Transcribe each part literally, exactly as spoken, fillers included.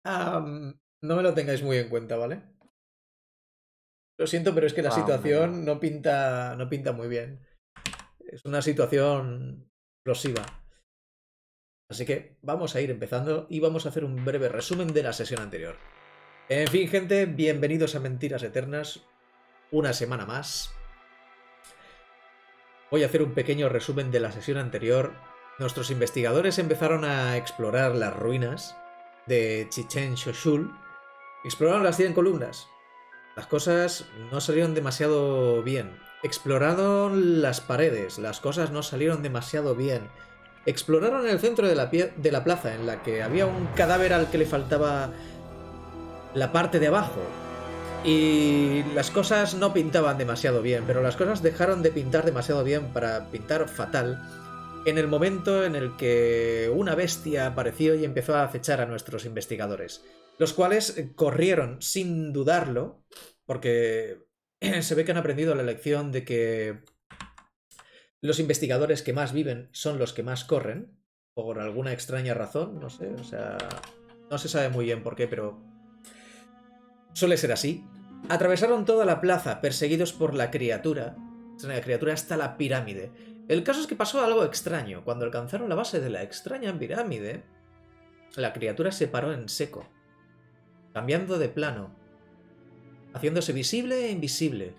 Um, no me lo tengáis muy en cuenta, ¿vale? Lo siento, pero es que la Ah, situación hombre. no pinta, no pinta muy bien. Es una situación explosiva. Así que vamos a ir empezando y vamos a hacer un breve resumen de la sesión anterior. En fin, gente, bienvenidos a Mentiras Eternas. Una semana más. Voy a hacer un pequeño resumen de la sesión anterior. Nuestros investigadores empezaron a explorar las ruinas de Chichen Shoshul. Exploraron las cien columnas. Las cosas no salieron demasiado bien. Exploraron las paredes. Las cosas no salieron demasiado bien. Exploraron el centro de la, de la plaza, en la que había un cadáver al que le faltaba la parte de abajo. Y las cosas no pintaban demasiado bien, pero las cosas dejaron de pintar demasiado bien para pintar fatal en el momento en el que una bestia apareció y empezó a acechar a nuestros investigadores, los cuales corrieron sin dudarlo, porque se ve que han aprendido la lección de que los investigadores que más viven son los que más corren, por alguna extraña razón, no sé, o sea, no se sabe muy bien por qué, pero suele ser así. Atravesaron toda la plaza perseguidos por la criatura, extraña criatura, hasta la pirámide. El caso es que pasó algo extraño. Cuando alcanzaron la base de la extraña pirámide, la criatura se paró en seco, cambiando de plano, haciéndose visible e invisible.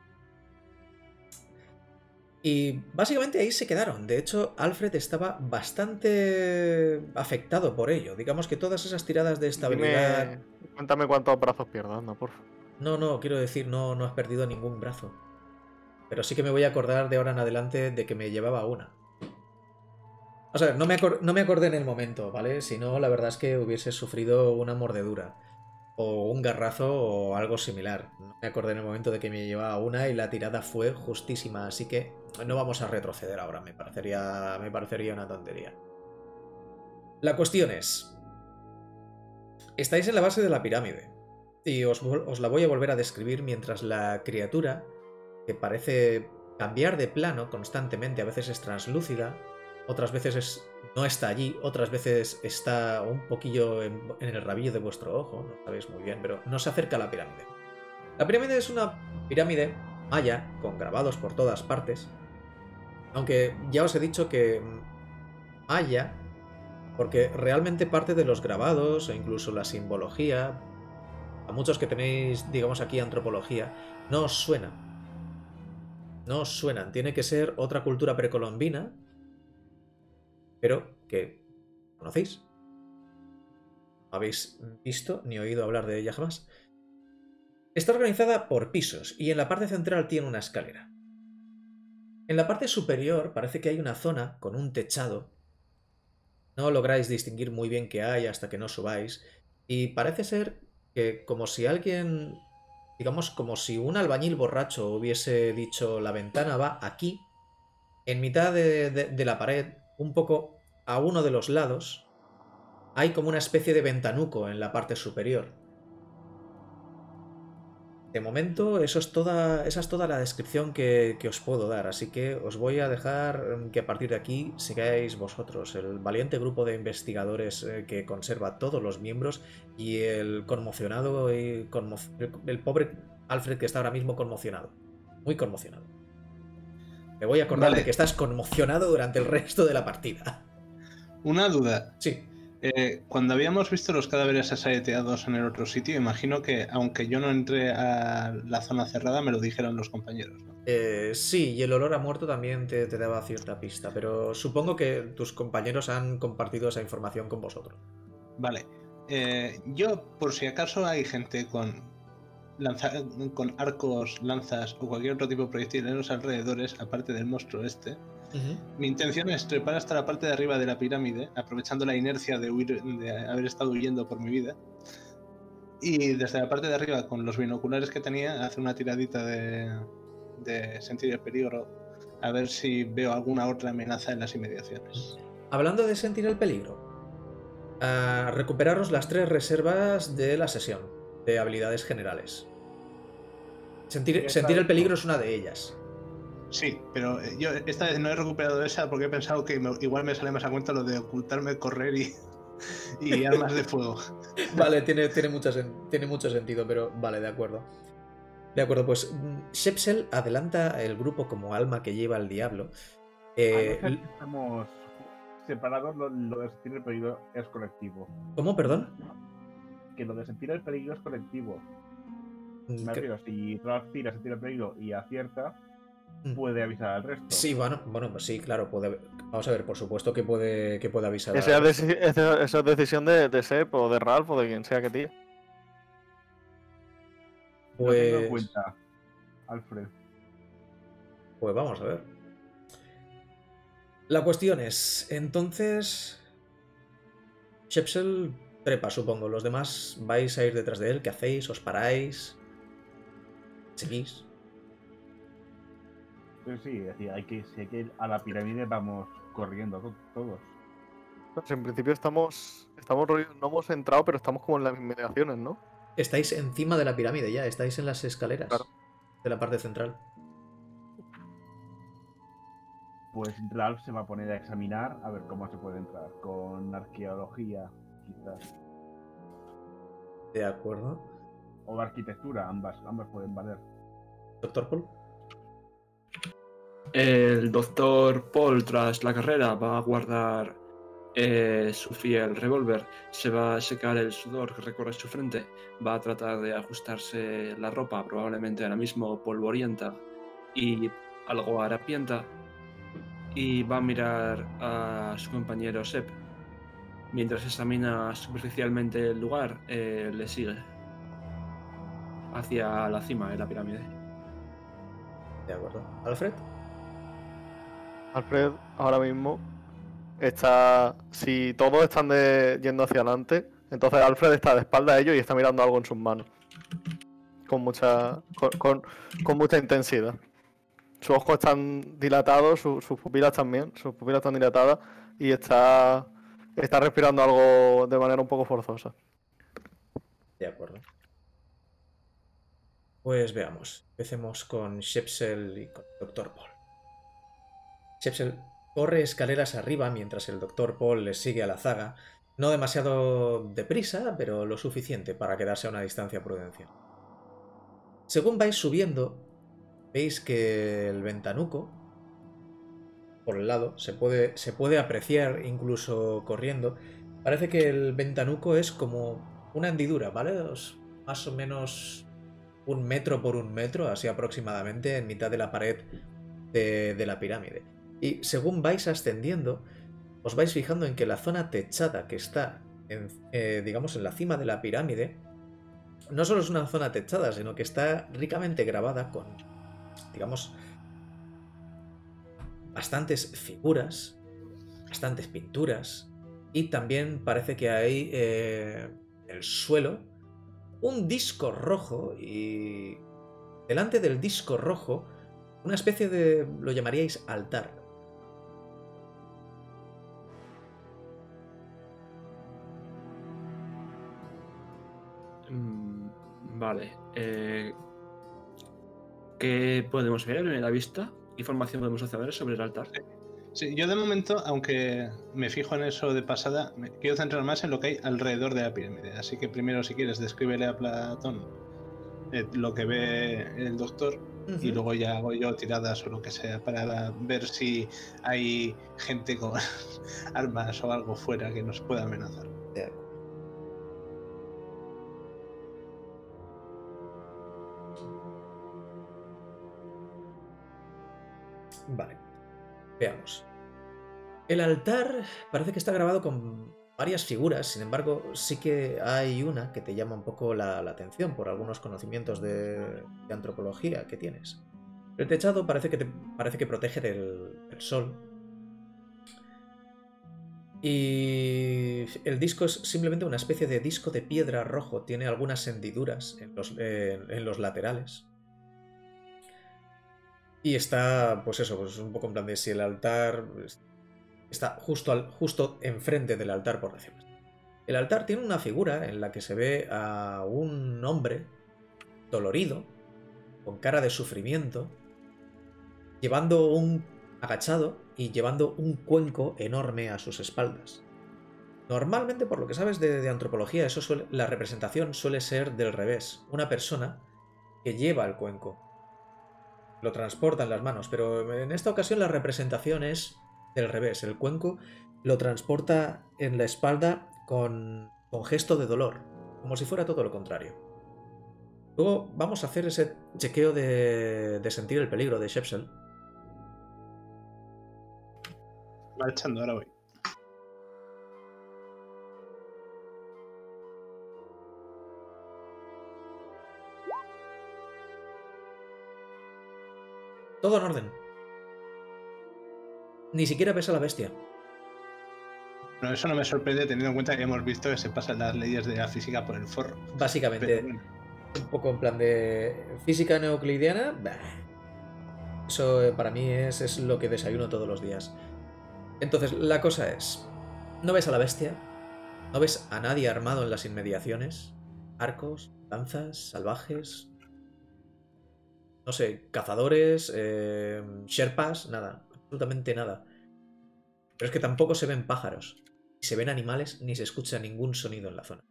Y básicamente ahí se quedaron. De hecho, Alfred estaba bastante afectado por ello. Digamos que todas esas tiradas de estabilidad... Dime, cuéntame cuántos brazos pierdo, no, por favor. No, no, quiero decir, no, no has perdido ningún brazo. Pero sí que me voy a acordar de ahora en adelante de que me llevaba una. O sea, no me, no me acordé en el momento, ¿vale? Si no, la verdad es que hubiese sufrido una mordedura. O un garrazo o algo similar. No me acordé en el momento de que me llevaba una y la tirada fue justísima. Así que no vamos a retroceder ahora. Me parecería, me parecería una tontería. La cuestión es... Estáis en la base de la pirámide. Y os, os la voy a volver a describir mientras la criatura, que parece cambiar de plano constantemente, a veces es translúcida, otras veces es, no está allí, otras veces está un poquillo en, en el rabillo de vuestro ojo, no sabéis muy bien, pero no se acerca a la pirámide. La pirámide es una pirámide maya, con grabados por todas partes, aunque ya os he dicho que maya, porque realmente parte de los grabados e incluso la simbología, a muchos que tenéis, digamos aquí, antropología, no os suena. No os suenan. Tiene que ser otra cultura precolombina, pero que conocéis. No habéis visto ni oído hablar de ella jamás. Está organizada por pisos y en la parte central tiene una escalera. En la parte superior parece que hay una zona con un techado. No lográis distinguir muy bien qué hay hasta que no subáis. Y parece ser que como si alguien... Digamos, como si un albañil borracho hubiese dicho la ventana va aquí, en mitad de, de, de la pared, un poco a uno de los lados, hay como una especie de ventanuco en la parte superior. De momento, eso es toda, esa es toda la descripción que, que os puedo dar, así que os voy a dejar que a partir de aquí sigáis vosotros, el valiente grupo de investigadores que conserva todos los miembros y el conmocionado y conmo el pobre Alfred que está ahora mismo conmocionado, muy conmocionado. Me voy a acordar vale. de que estás conmocionado durante el resto de la partida. Una duda. Sí. Eh, cuando habíamos visto los cadáveres asaeteados en el otro sitio, imagino que, aunque yo no entré a la zona cerrada, me lo dijeron los compañeros, ¿no? Eh, sí, y el olor a muerto también te, te daba cierta pista, pero supongo que tus compañeros han compartido esa información con vosotros. Vale. Eh, yo, por si acaso hay gente con, lanza con arcos, lanzas o cualquier otro tipo de proyectil en los alrededores, aparte del monstruo este, Uh-huh. Mi intención es trepar hasta la parte de arriba de la pirámide, aprovechando la inercia de, huir, de haber estado huyendo por mi vida, y desde la parte de arriba, con los binoculares que tenía, hacer una tiradita de, de sentir el peligro, a ver si veo alguna otra amenaza en las inmediaciones. Hablando de sentir el peligro, uh, recuperaros las tres reservas de la sesión de habilidades generales. Sentir, sentir el peligro es una de ellas. Sí, pero yo esta vez no he recuperado esa porque he pensado que me, igual me sale más a cuenta lo de ocultarme, correr y... y armas de fuego. Vale, tiene, tiene, mucho, tiene mucho sentido, pero vale, de acuerdo. De acuerdo, pues Shepsel adelanta el grupo como alma que lleva al diablo. Eh, A no ser que estamos separados, lo, lo de sentir el peligro es colectivo. ¿Cómo, perdón? Que lo de sentir el peligro es colectivo. Me Que- refiero, si Ralph tira sentir el peligro y acierta, Mm. puede avisar al resto. Sí, bueno, bueno, pues sí, claro, puede. Vamos a ver, por supuesto que puede, que puede avisar. Esa a- es, deci- esa- esa es decisión de, de Sep o de Ralph o de quien sea que tire. Lo tengo en Pues, cuenta, Alfred. pues vamos a ver. La cuestión es, entonces, Shepsel trepa, supongo. Los demás vais a ir detrás de él. ¿Qué hacéis? ¿Os paráis? ¿Seguís? Pues sí, es decir, hay que, si hay que ir a la pirámide, vamos corriendo to- todos. Pues en principio estamos, estamos rollo- no hemos entrado, pero estamos como en las inmediaciones, ¿no? Estáis encima de la pirámide ya, estáis en las escaleras Claro. de la parte central. Pues Ralph se va a poner a examinar a ver cómo se puede entrar. Con arqueología, quizás. De acuerdo. O arquitectura, ambas, ambas pueden valer. Doctor Paul. El doctor Paul, tras la carrera, va a guardar eh, su fiel revólver, se va a secar el sudor que recorre su frente, va a tratar de ajustarse la ropa, probablemente ahora mismo polvorienta y algo harapienta, y va a mirar a su compañero Sep. Mientras examina superficialmente el lugar, eh, le sigue hacia la cima de la pirámide. De acuerdo. Alfred. Alfred ahora mismo está. Si todos están de- yendo hacia adelante, entonces Alfred está de espalda a ellos y está mirando algo en sus manos. Con mucha. con, con- con mucha intensidad. Sus ojos están dilatados, su- sus pupilas también. Sus pupilas están dilatadas y está. Está respirando algo de manera un poco forzosa. De acuerdo. Pues veamos. Empecemos con Shepsel y con el doctor Paul. Shepsel corre escaleras arriba mientras el doctor Paul le sigue a la zaga. No demasiado deprisa, pero lo suficiente para quedarse a una distancia prudencial. Según vais subiendo, veis que el ventanuco, por el lado, se puede, se puede apreciar incluso corriendo. Parece que el ventanuco es como una hendidura, ¿vale? Os- más o menos un metro por un metro, así aproximadamente, en mitad de la pared de, de la pirámide. Y según vais ascendiendo, os vais fijando en que la zona techada que está, en, eh, digamos, en la cima de la pirámide, no solo es una zona techada, sino que está ricamente grabada con, digamos, bastantes figuras, bastantes pinturas, y también parece que hay eh, en el suelo un disco rojo y delante del disco rojo una especie de, lo llamaríais altar. Mm, Vale. eh, ¿Qué podemos ver en la vista? ¿Qué información podemos saber sobre el altar? Sí, yo de momento, aunque me fijo en eso de pasada, me quiero centrar más en lo que hay alrededor de la pirámide. Así que primero, si quieres, descríbele a Platón eh, lo que ve el doctor y Ujú. luego ya hago yo tiradas o lo que sea para ver si hay gente con armas o algo fuera que nos pueda amenazar. De acuerdo. Vale. Veamos. El altar parece que está grabado con varias figuras, sin embargo, sí que hay una que te llama un poco la, la atención por algunos conocimientos de, de antropología que tienes. El techado parece que, te, parece que protege del, del sol. Y el disco es simplemente una especie de disco de piedra rojo. Tiene algunas hendiduras en los, eh, en los laterales. Y está, pues eso, pues un poco en plan de si el altar está justo, al, justo enfrente del altar, por decirlo así. El altar tiene una figura en la que se ve a un hombre dolorido, con cara de sufrimiento, llevando un agachado y llevando un cuenco enorme a sus espaldas. Normalmente, por lo que sabes de, de antropología, eso suele, la representación suele ser del revés. Una persona que lleva el cuenco. Lo transporta en las manos, pero en esta ocasión la representación es del revés. El cuenco lo transporta en la espalda con, con gesto de dolor, como si fuera todo lo contrario. Luego vamos a hacer ese chequeo de, de sentir el peligro de Shepsel. Va echando, ahora voy. Todo en orden. Ni siquiera pesa la bestia. No, eso no me sorprende teniendo en cuenta que hemos visto que se pasan las leyes de la física por el forro. Básicamente, Pero bueno, un poco en plan de física neoclidiana. Bah. Eso eh, para mí es, es lo que desayuno todos los días. Entonces, la cosa es, no ves a la bestia, no ves a nadie armado en las inmediaciones, arcos, lanzas, salvajes, no sé, cazadores, eh, sherpas, nada, absolutamente nada. Pero es que tampoco se ven pájaros, ni se ven animales, ni se escucha ningún sonido en la zona.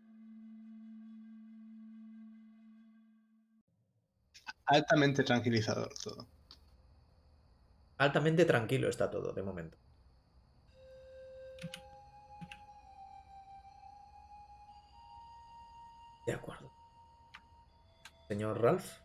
altamente tranquilizador todo. Altamente tranquilo está todo, de momento. De acuerdo. Señor Ralph.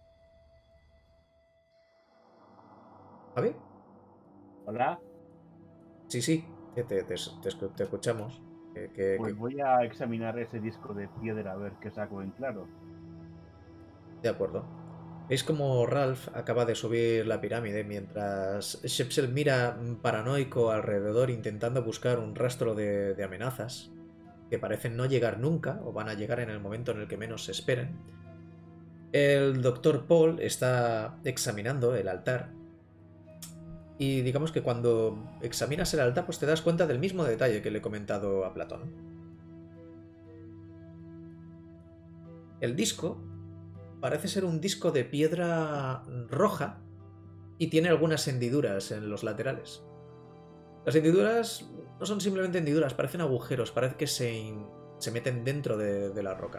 ¿Javi? Hola. Sí, sí, te, te, te, te, te escuchamos. Que, que, Pues que... voy a examinar ese disco de piedra a ver qué saco en claro. De acuerdo. Veis como Ralph acaba de subir la pirámide mientras Shepsel mira paranoico alrededor intentando buscar un rastro de, de amenazas que parecen no llegar nunca o van a llegar en el momento en el que menos se esperen. El doctor Paul está examinando el altar y digamos que cuando examinas el altar pues te das cuenta del mismo detalle que le he comentado a Platón. El disco parece ser un disco de piedra roja y tiene algunas hendiduras en los laterales. Las hendiduras no son simplemente hendiduras, parecen agujeros, parece que se, se meten dentro de, de la roca.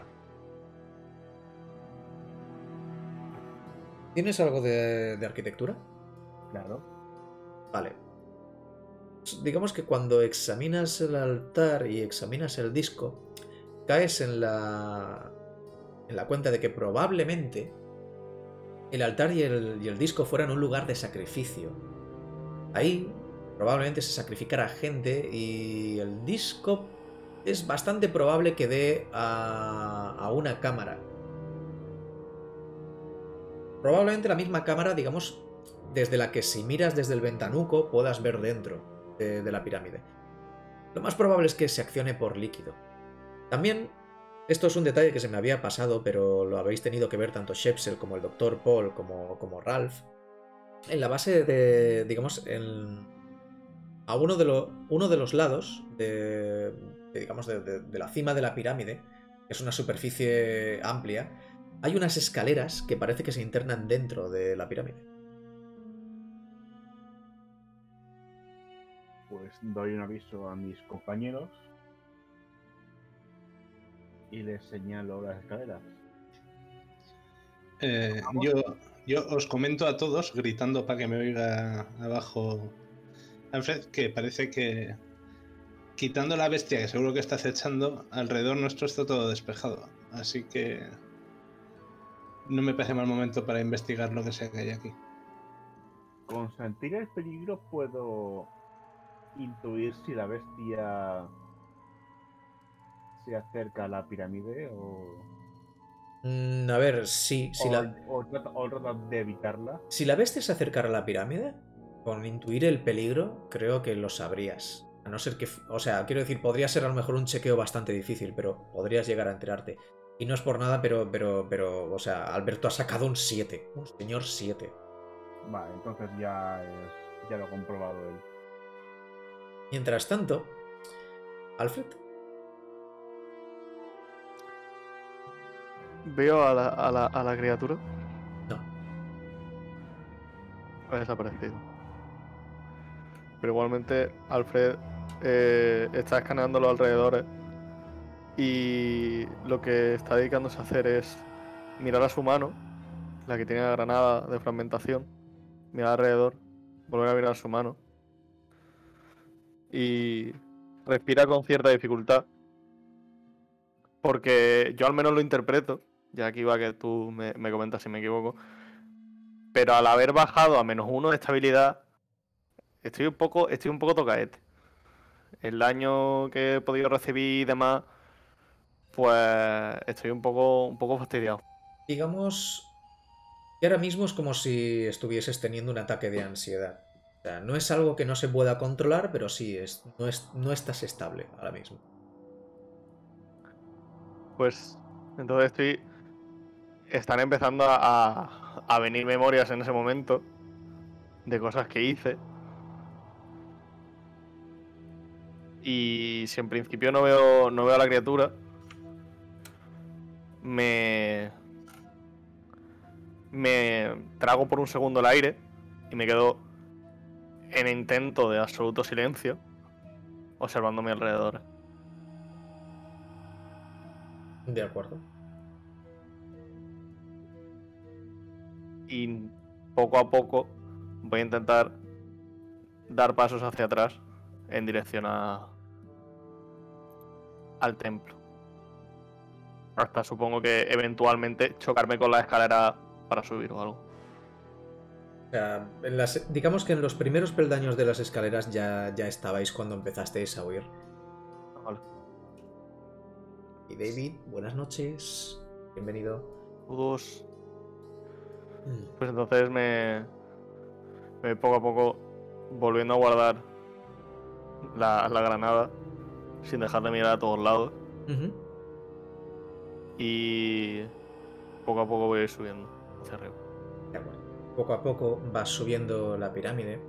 ¿Tienes algo de, de arquitectura? Claro. Vale. Digamos que cuando examinas el altar y examinas el disco, caes en la... en la cuenta de que probablemente el altar y el, y el disco fueran un lugar de sacrificio. Ahí probablemente se sacrificara gente y el disco es bastante probable que dé a, a una cámara. Probablemente la misma cámara, digamos, desde la que si miras desde el ventanuco puedas ver dentro de, de la pirámide. Lo más probable es que se accione por líquido. También esto es un detalle que se me había pasado, pero lo habéis tenido que ver tanto Shepsel como el doctor Paul como, como Ralph. En la base de, digamos, en, a uno de, lo, uno de los lados de, de digamos, de, de, de la cima de la pirámide, que es una superficie amplia, hay unas escaleras que parece que se internan dentro de la pirámide. Pues doy un aviso a mis compañeros y les señalo las escaleras. Eh, yo, yo os comento a todos, gritando para que me oiga abajo Alfred, que parece que, quitando la bestia que seguro que está acechando, alrededor nuestro está todo despejado. Así que no me parece mal momento para investigar lo que sea que hay aquí. Con sentir el peligro puedo intuir si la bestia se acerca a la pirámide o... Mm, a ver, sí, si o, la... o, trata, o trata de evitarla. Si la bestia se acercara a la pirámide, con intuir el peligro, creo que lo sabrías. A no ser que... O sea, quiero decir, podría ser a lo mejor un chequeo bastante difícil, pero podrías llegar a enterarte. Y no es por nada, pero, pero, pero, o sea, Alberto ha sacado un siete. Un señor siete. Vale, entonces ya, es, ya lo ha comprobado él. Mientras tanto, Alfred... Veo a la, a la, a la criatura. No. Ha desaparecido. Pero igualmente Alfred eh, está escaneando los alrededores y lo que está dedicándose a hacer es mirar a su mano, la que tiene la granada de fragmentación, mirar alrededor, volver a mirar a su mano y respira con cierta dificultad, porque yo al menos lo interpreto, ya aquí va que tú me, me comentas si me equivoco, pero al haber bajado a menos uno de estabilidad, estoy un poco, estoy un poco tocaete. El daño que he podido recibir y demás, pues estoy un poco, un poco fastidiado. Digamos que ahora mismo es como si estuvieses teniendo un ataque de ansiedad. O sea, no es algo que no se pueda controlar, pero sí, es, no, es, no estás estable ahora mismo. Pues entonces estoy... Están empezando a, a, a venir memorias en ese momento de cosas que hice. Y si en principio no veo, no veo a la criatura, me... Me trago por un segundo el aire y me quedo en intento de absoluto silencio, observando a mi alrededor. De acuerdo. Y poco a poco voy a intentar dar pasos hacia atrás en dirección a... al templo. Hasta supongo que eventualmente chocarme con la escalera para subir o algo. O sea, en las, digamos que en los primeros peldaños de las escaleras ya, ya estabais cuando empezasteis a huir. Vale. Y David, buenas noches. Bienvenido. Todos. Pues entonces me... me poco a poco volviendo a guardar la, la granada sin dejar de mirar a todos lados. Uh-huh. Y poco a poco voy a ir subiendo hacia arriba. De acuerdo. Poco a poco vas subiendo la pirámide.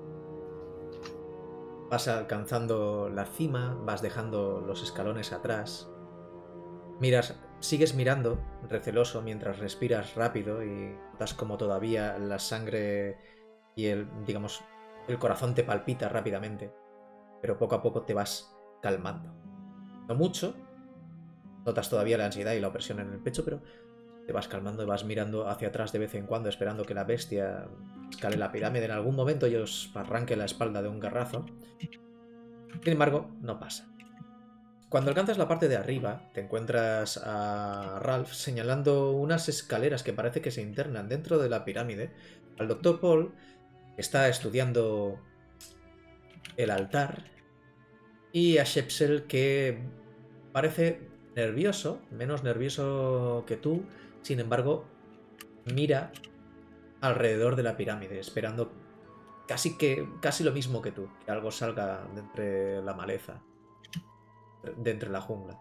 Vas alcanzando la cima, vas dejando los escalones atrás. Miras, sigues mirando, receloso, mientras respiras rápido y notas como todavía la sangre y el, digamos, el corazón te palpita rápidamente. Pero poco a poco te vas calmando. No mucho. Notas todavía la ansiedad y la opresión en el pecho, pero te vas calmando y vas mirando hacia atrás de vez en cuando, esperando que la bestia escale la pirámide en algún momento y os arranque la espalda de un garrazo. Sin embargo, no pasa. Cuando alcanzas la parte de arriba, te encuentras a Ralph señalando unas escaleras que parece que se internan dentro de la pirámide, al doctor Paul, que está estudiando el altar, y a Shepsel, que parece nervioso, menos nervioso que tú, sin embargo, mira alrededor de la pirámide, esperando casi que casi lo mismo que tú, que algo salga de entre la maleza, de entre la jungla.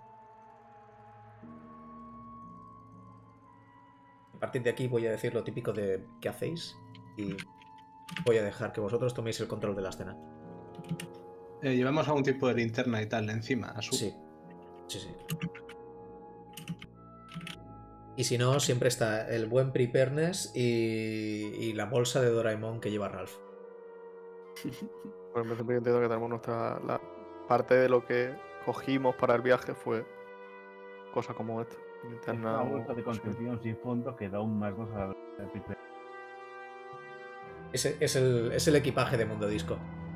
A partir de aquí voy a decir lo típico de ¿qué hacéis? Y voy a dejar que vosotros toméis el control de la escena. Eh, llevamos algún tipo de linterna y tal encima, a su... Sí, sí, sí. Y si no, siempre está el buen preparedness y, y la bolsa de Doraemon que lleva Ralph. Pues me siempre entiendo que tenemos nuestra... La parte de lo que cogimos para el viaje fue cosas como esta. Es una bolsa de contención sin fondo que da aún más cosas a la Es, es, el, es el equipaje de Mundo Disco.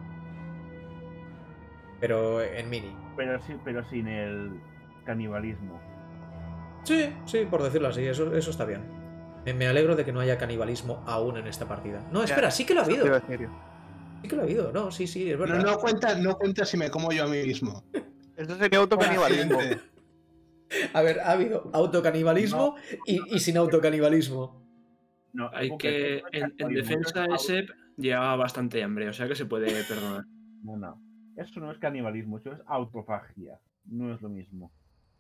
Pero en mini. Pero, sí, pero sin el canibalismo. Sí, sí, por decirlo así, eso, eso está bien. Me, me alegro de que no haya canibalismo aún en esta partida. No, espera, sí que lo ha habido. Sí que lo ha habido, no, sí, sí, es verdad. No, no cuenta, no cuenta si me como yo a mí mismo. Eso sería autocanibalismo. A ver, ha habido autocanibalismo no. y, y sin autocanibalismo. No, hay que, en, en defensa de Sep llevaba bastante hambre, o sea que se puede perdonar. No, no. Eso no es canibalismo, eso es autofagia. No es lo mismo.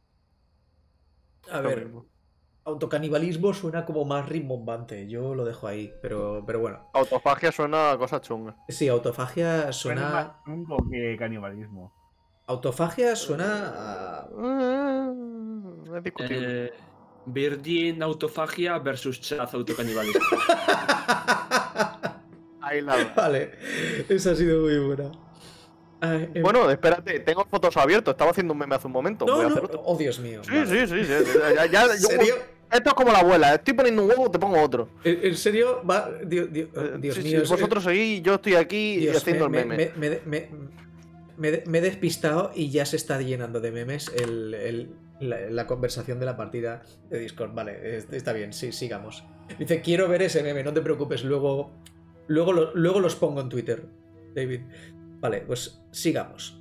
A ver, autocanibalismo suena como más rimbombante. Yo lo dejo ahí, pero, pero bueno. Autofagia suena a cosa chunga. Sí, autofagia suena. Suena más chungo que canibalismo. Autofagia suena a. Uh, es discutible. Eh, Virgin autofagia versus Chaz autocanibalismo. Ahí la Vale, esa ha sido muy buena. Ah, eh, Bueno, espérate, tengo fotos abiertos. Estaba haciendo un meme hace un momento. no, Voy a no. hacer otro. Oh, Dios mío. Sí, vale. sí, sí, sí. Ya, ya, ¿En serio? Esto es como la abuela. Estoy poniendo un huevo, te pongo otro. ¿En en serio? Va... Dios, Dios, Eh, Dios sí, mío. sí, es- vosotros seguís, yo estoy aquí Dios, haciendo me, el meme. me- me- me- me- me he despistado y ya se está llenando de memes el, el- la, la conversación de la partida de Discord. Vale, es- está bien, sí, sigamos. Dice, quiero ver ese meme, no te preocupes, luego, luego, lo- luego los pongo en Twitter, David. Vale, pues sigamos.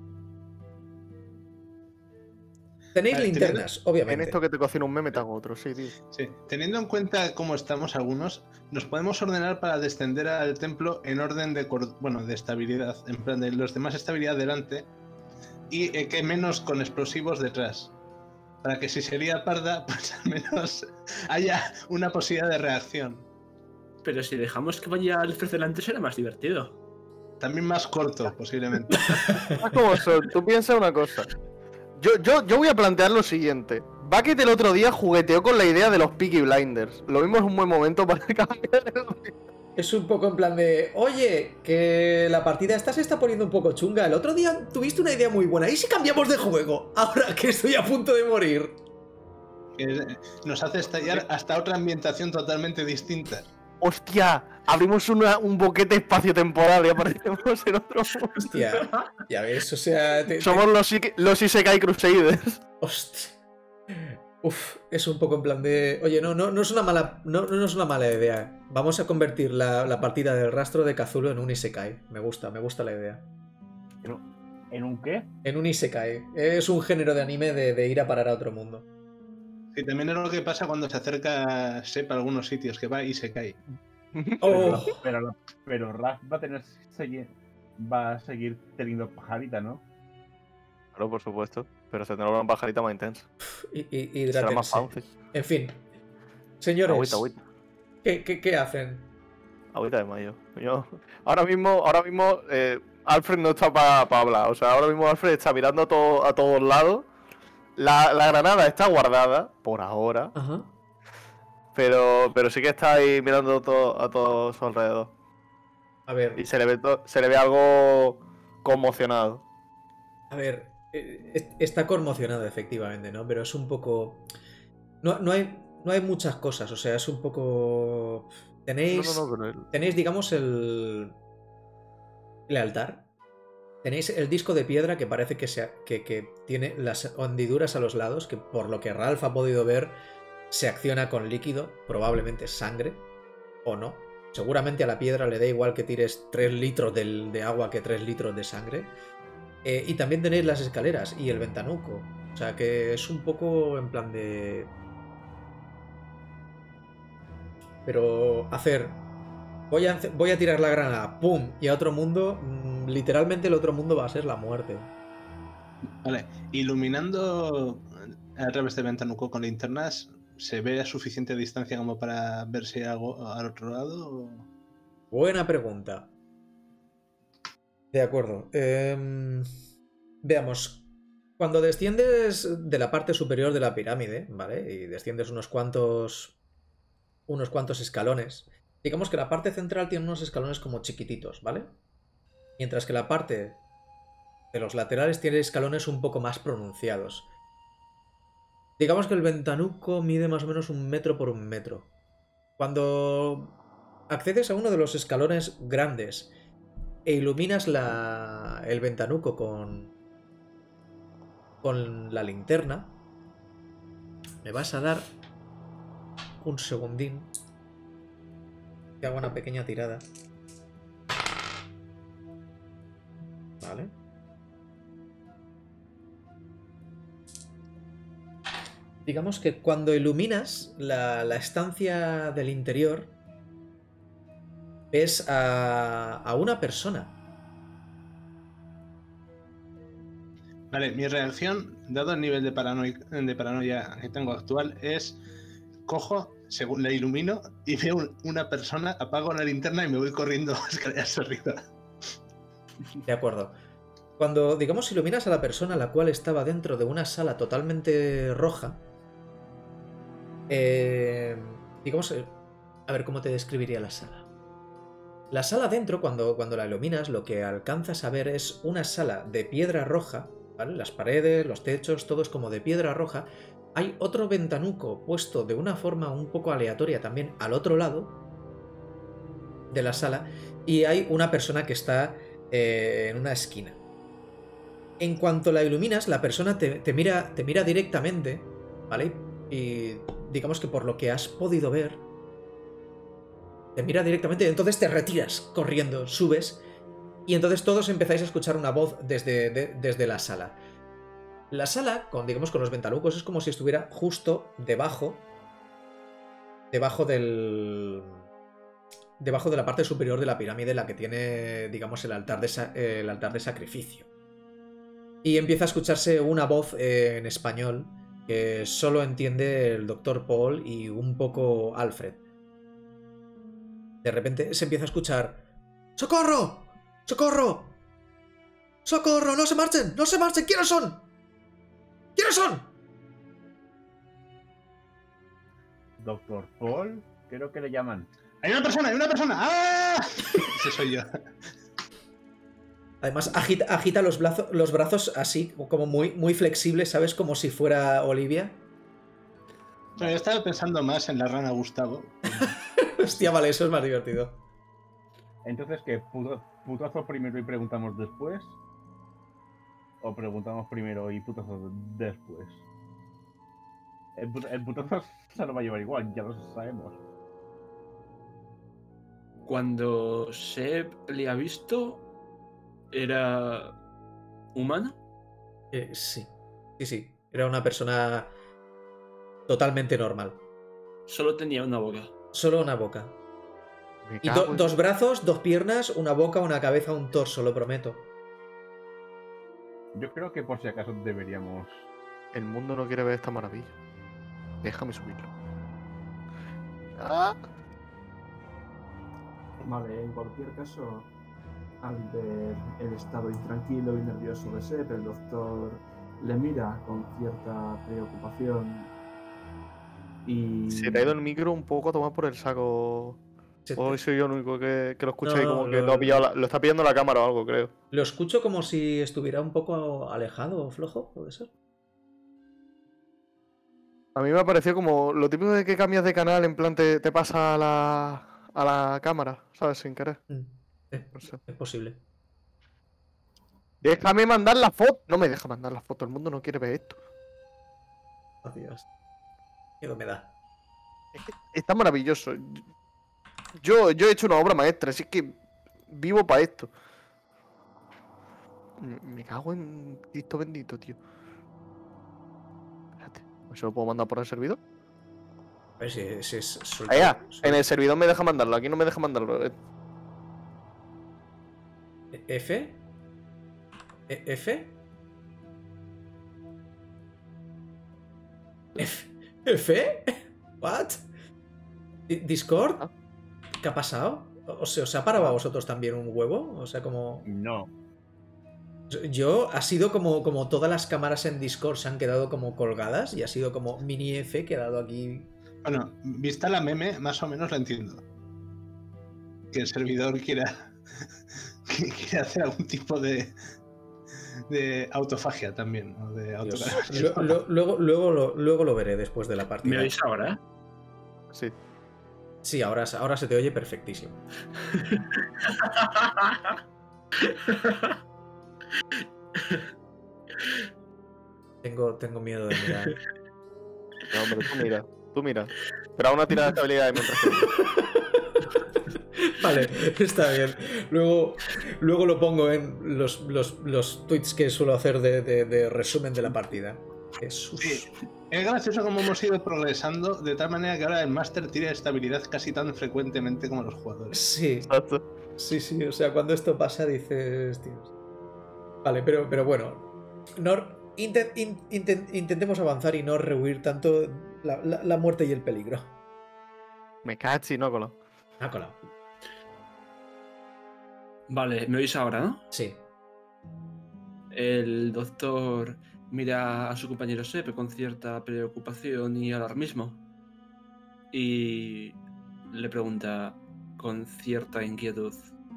Tenéis Vale, linternas, En obviamente. esto que te cocino un meme, te hago otro, sí, tío. Sí. Teniendo en cuenta cómo estamos algunos, nos podemos ordenar para descender al templo en orden de cor- bueno, de estabilidad, en plan de los demás estabilidad delante y eh, que menos con explosivos detrás. Para que si sería parda, pues al menos haya una posibilidad de reacción. Pero si dejamos que vaya Alfred delante será más divertido. También más corto, posiblemente. Haz como son, tú piensas una cosa. Yo, yo, yo voy a plantear lo siguiente. Bucket el otro día jugueteó con la idea de los Peaky Blinders. Lo mismo es un buen momento para cambiar el... Es un poco en plan de, oye, que la partida esta se está poniendo un poco chunga. El otro día tuviste una idea muy buena. ¿Y si cambiamos de juego? Ahora que estoy a punto de morir. Que nos hace estallar hasta otra ambientación totalmente distinta. ¡Hostia! Abrimos una- un boquete espacio-temporal y aparecemos en otro mundo. Hostia, ya ves, o sea... te- te- Somos los, Ike- los Isekai Crusaders. Hostia. Uf, es un poco en plan de... Oye, no, no, no es una mala. No, no es una mala idea. Vamos a convertir la, la partida del rastro de Kazulo en un Isekai. Me gusta, me gusta la idea. ¿En un qué? En un Isekai. Es un género de anime de, de ir a parar a otro mundo. Y también es lo que pasa cuando se acerca Sepa a algunos sitios, que va y se cae. Oh, Pero, pero, pero Raf va a tener seguir, va a seguir teniendo pajarita, ¿no? Claro, por supuesto. Pero se tendrá una pajarita más intensa. y, y, Será más hidrátense. fancy. En fin. Señores, Agüita, agüita. ¿qué, qué, qué hacen? Agüita de mayo. Yo... Ahora mismo, ahora mismo eh, Alfred no está para hablar. O sea, ahora mismo Alfred está mirando a, to- a todos lados. La, la granada está guardada, por ahora. Ajá. Pero, pero sí que está ahí mirando to- a todo su alrededor. A ver, Y se le ve, to- se le ve algo conmocionado. a ver. eh, es- Está conmocionado, efectivamente, ¿no? Pero es un poco. No, no hay. No hay muchas cosas. O sea, es un poco. Tenéis. No, no, no, pero él- Tenéis, digamos, el. El altar. Tenéis el disco de piedra que parece que, se, que, que tiene las hendiduras a los lados, que por lo que Ralph ha podido ver, se acciona con líquido, probablemente sangre, o no. Seguramente a la piedra le da igual que tires tres litros del- de agua que tres litros de sangre. Eh, y también tenéis las escaleras y el ventanuco. O sea que es un poco en plan de... Pero hacer... Voy a, voy a tirar la granada, ¡pum! Y a otro mundo, mmm, literalmente el otro mundo va a ser la muerte. Vale, iluminando a través del ventanuco con linternas, ¿se ve a suficiente distancia como para ver si hay algo al otro lado? o- Buena pregunta. De acuerdo. em, veamos. Cuando desciendes de la parte superior de la pirámide, ¿vale? Y desciendes unos cuantos. unos cuantos escalones. Digamos que la parte central tiene unos escalones como chiquititos, ¿vale? Mientras que la parte de los laterales tiene escalones un poco más pronunciados. Digamos que el ventanuco mide más o menos un metro por un metro. Cuando accedes a uno de los escalones grandes e iluminas la, el ventanuco con, con la linterna, me vas a dar un segundín. Que hago una pequeña tirada. Vale. Digamos que cuando iluminas la, la estancia del interior, ves a, a una persona. Vale, mi reacción, dado el nivel de, paranoia, de paranoia que tengo actual, es cojo, según la ilumino y veo un- una persona, apago la linterna y me voy corriendo escaleras arriba. De acuerdo. Cuando, digamos, iluminas a la persona la cual estaba dentro de una sala totalmente roja, eh, digamos, eh, a ver cómo te describiría la sala. La sala dentro, cuando, cuando la iluminas, lo que alcanzas a ver es una sala de piedra roja, ¿vale? Las paredes, los techos, todo es como de piedra roja. Hay otro ventanuco puesto de una forma un poco aleatoria también al otro lado de la sala, y hay una persona que está eh, en una esquina. En cuanto la iluminas, la persona te, te, mira, te mira directamente, ¿vale? Y digamos que por lo que has podido ver, te mira directamente y entonces te retiras corriendo, subes, y entonces todos empezáis a escuchar una voz desde, de, desde la sala. La sala, con, digamos, con los ventanucos, es como si estuviera justo debajo, debajo del... debajo de la parte superior de la pirámide, la que tiene, digamos, el altar de, sa el altar de sacrificio. Y empieza a escucharse una voz eh, en español que solo entiende el doctor Paul y un poco Alfred. De repente se empieza a escuchar: ¡Socorro! ¡Socorro! ¡Socorro! ¡No se marchen! ¡No se marchen! ¿Quiénes son? ¿Quiénes son? Doctor Paul, creo que le llaman. ¡Hay una persona! ¡Hay una persona! ¡Ah! Ese soy yo. Además, agita, agita los, brazos, los brazos así, como muy, muy flexibles, ¿sabes? Como si fuera Olivia. No, yo estaba pensando más en la rana Gustavo. Hostia, vale, eso es más divertido. Entonces, ¿qué? Puto- ¿Putazo primero y preguntamos después? ¿O preguntamos primero y putazo después? El, put- el putazo se lo va a llevar igual, ya lo sabemos. Cuando Seb le ha visto, ¿era humano? Eh, sí, sí, sí. Era una persona totalmente normal. Solo tenía una boca. Solo una boca. Me Y do cago en- dos brazos, dos piernas, una boca, una cabeza, un torso, lo prometo. Yo creo que por si acaso deberíamos... El mundo no quiere ver esta maravilla. Déjame subirlo. ¡Ah! Vale, en cualquier caso, al ver el estado intranquilo y nervioso de Seb, el doctor le mira con cierta preocupación y... Se te ha ido el micro un poco a tomar por el saco. Se te- O soy yo el único que, que lo escucha y No, como que lo- lo, ha pillado la- lo está pillando la cámara o algo, creo. Lo escucho como si estuviera un poco alejado o flojo, ¿puede ser? A mí me ha parecido como lo típico de que cambias de canal, en plan te, te pasa a la, a la cámara, ¿sabes? Sin querer. Mm, Es, No sé. es posible. Déjame mandar la foto. No me deja mandar la foto, el mundo no quiere ver esto. Oh, Dios. Miedo me da. Es que está maravilloso. Yo, yo he hecho una obra maestra, así que vivo para esto. Me, me cago en Cristo bendito, tío. Espérate, ¿eso lo puedo mandar por el servidor? A ver si, si es... suelto- Allá, suelto. en el servidor me deja mandarlo, aquí no me deja mandarlo. Eh, ¿F? ¿E- ¿F? ¿F? ¿F? ¿What? Di- ¿Discord? Ah. ¿Qué ha pasado? O sea, ¿os ha parado a vosotros también un huevo? O sea, como... No. Yo, ha sido como, como todas las cámaras en Discord se han quedado como colgadas y ha sido como mini F quedado aquí. Bueno, vista la meme, más o menos la entiendo. Que el servidor quiera, que quiera hacer algún tipo de, de autofagia también, ¿no? De Dios. autocanalización. Lo- lo- luego, luego, lo, luego lo veré después de la ¿Me partida. oís ahora? ¿Eh? sí. Sí, ahora, ahora se te oye perfectísimo. Tengo, tengo miedo de mirar. No, hombre, tú mira, tú mira. Pero una tirada de estabilidad mientras que... Vale, está bien. Luego, luego lo pongo en los, los, los tweets que suelo hacer de, de- de resumen de la partida. Jesús. Sí, es gracioso como hemos ido progresando, de tal manera que ahora el máster tira estabilidad casi tan frecuentemente como los jugadores. Sí, Exacto. sí, sí. O sea, cuando esto pasa dices, tíos. Vale, pero, pero bueno. No, inten- in- inten- intentemos avanzar y no rehuir tanto la, la- la muerte y el peligro. Me cachi, no, colado. Ah, colado. Vale, ¿me oís ahora, no? Sí. El doctor mira a su compañero Seb con cierta preocupación y alarmismo. Y le pregunta: con cierta inquietud.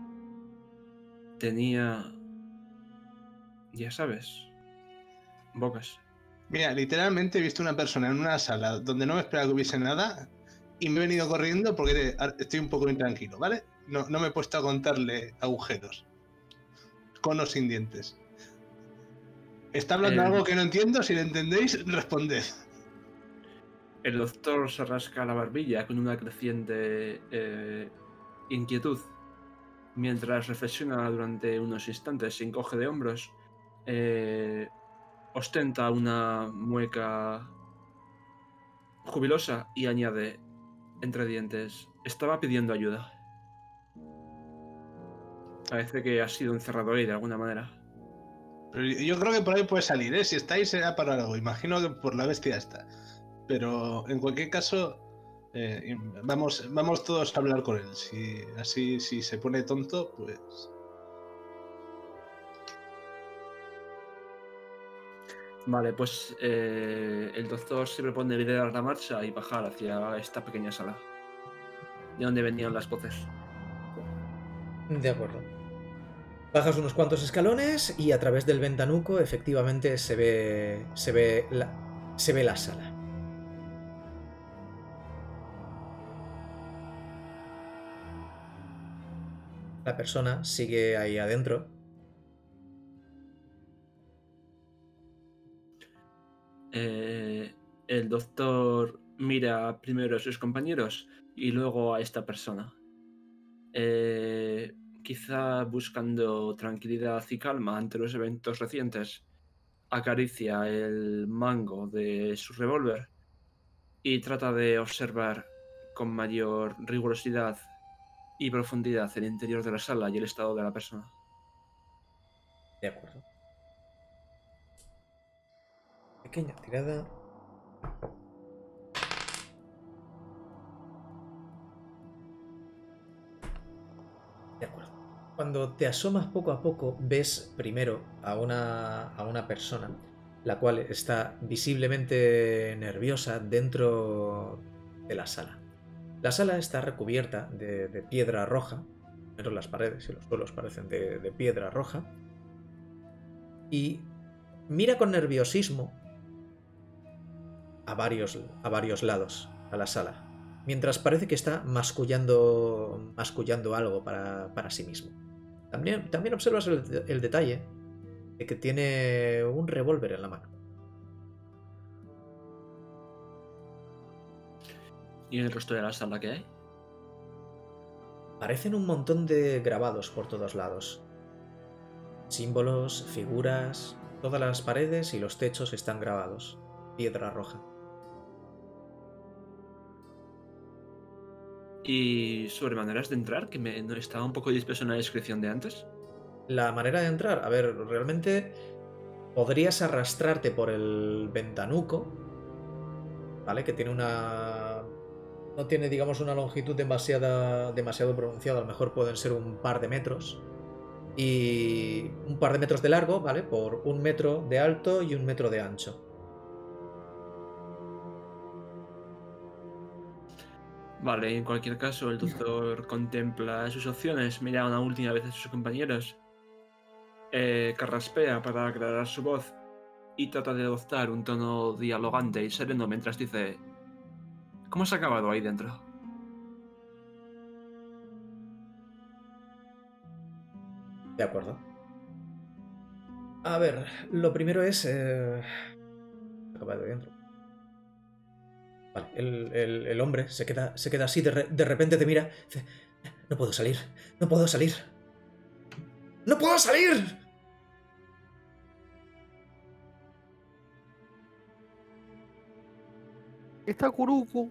Tenía... ya sabes, bocas. Mira, literalmente he visto una persona en una sala donde no me esperaba que hubiese nada y me he venido corriendo porque estoy un poco intranquilo, ¿vale? No, no me he puesto a contarle agujeros. Con o sin dientes. ¿Está hablando Eh, algo que no entiendo? Si lo entendéis, responded. El doctor se rasca la barbilla con una creciente eh, inquietud. Mientras reflexiona durante unos instantes, se encoge de hombros, eh, ostenta una mueca jubilosa y añade entre dientes: estaba pidiendo ayuda. Parece que ha sido encerrado ahí de alguna manera. Pero yo creo que por ahí puede salir, ¿eh? Si estáis será para algo. Imagino que por la bestia está. Pero en cualquier caso, eh, vamos, vamos todos a hablar con él. Si así, si se pone tonto, pues... Vale, pues eh, el doctor se propone liderar la marcha y bajar hacia esta pequeña sala, de donde venían las voces. De acuerdo. Bajas unos cuantos escalones y a través del ventanuco efectivamente se ve, se ve, la, se ve la sala. La persona sigue ahí adentro. Eh, el doctor mira primero a sus compañeros y luego a esta persona. Eh, quizá buscando tranquilidad y calma ante los eventos recientes, acaricia el mango de su revólver y trata de observar con mayor rigurosidad y profundidad el interior de la sala y el estado de la persona. De acuerdo. Pequeña tirada. De acuerdo. Cuando te asomas poco a poco, ves primero a una, a una persona, la cual está visiblemente nerviosa dentro de la sala. La sala está recubierta de, de piedra roja, pero las paredes y los suelos parecen de, de piedra roja, y mira con nerviosismo a varios, a varios lados a la sala, mientras parece que está mascullando, mascullando algo para, para sí mismo. También, también observas el, el detalle de que tiene un revólver en la mano. ¿Y en el resto de la sala qué hay? Parecen un montón de grabados por todos lados. Símbolos, figuras, todas las paredes y los techos están grabados. Piedra roja. ¿Y sobre maneras de entrar? Que me no estaba un poco disperso en la descripción de antes. La manera de entrar, a ver, realmente podrías arrastrarte por el ventanuco, ¿vale? Que tiene una... no tiene, digamos, una longitud demasiada, demasiado pronunciada, a lo mejor pueden ser un par de metros. Y un par de metros de largo, ¿vale? Por un metro de alto y un metro de ancho. Vale, en cualquier caso, el doctor contempla sus opciones, mira una última vez a sus compañeros, eh, carraspea para aclarar su voz y trata de adoptar un tono dialogante y sereno mientras dice: ¿cómo has acabado ahí dentro? De acuerdo. A ver, lo primero es... Eh... acabado ahí dentro. Vale, el, el, el hombre se queda, se queda así, de, re, de repente te mira. Dice: no puedo salir, no puedo salir. ¡No puedo salir! Está Kuruku.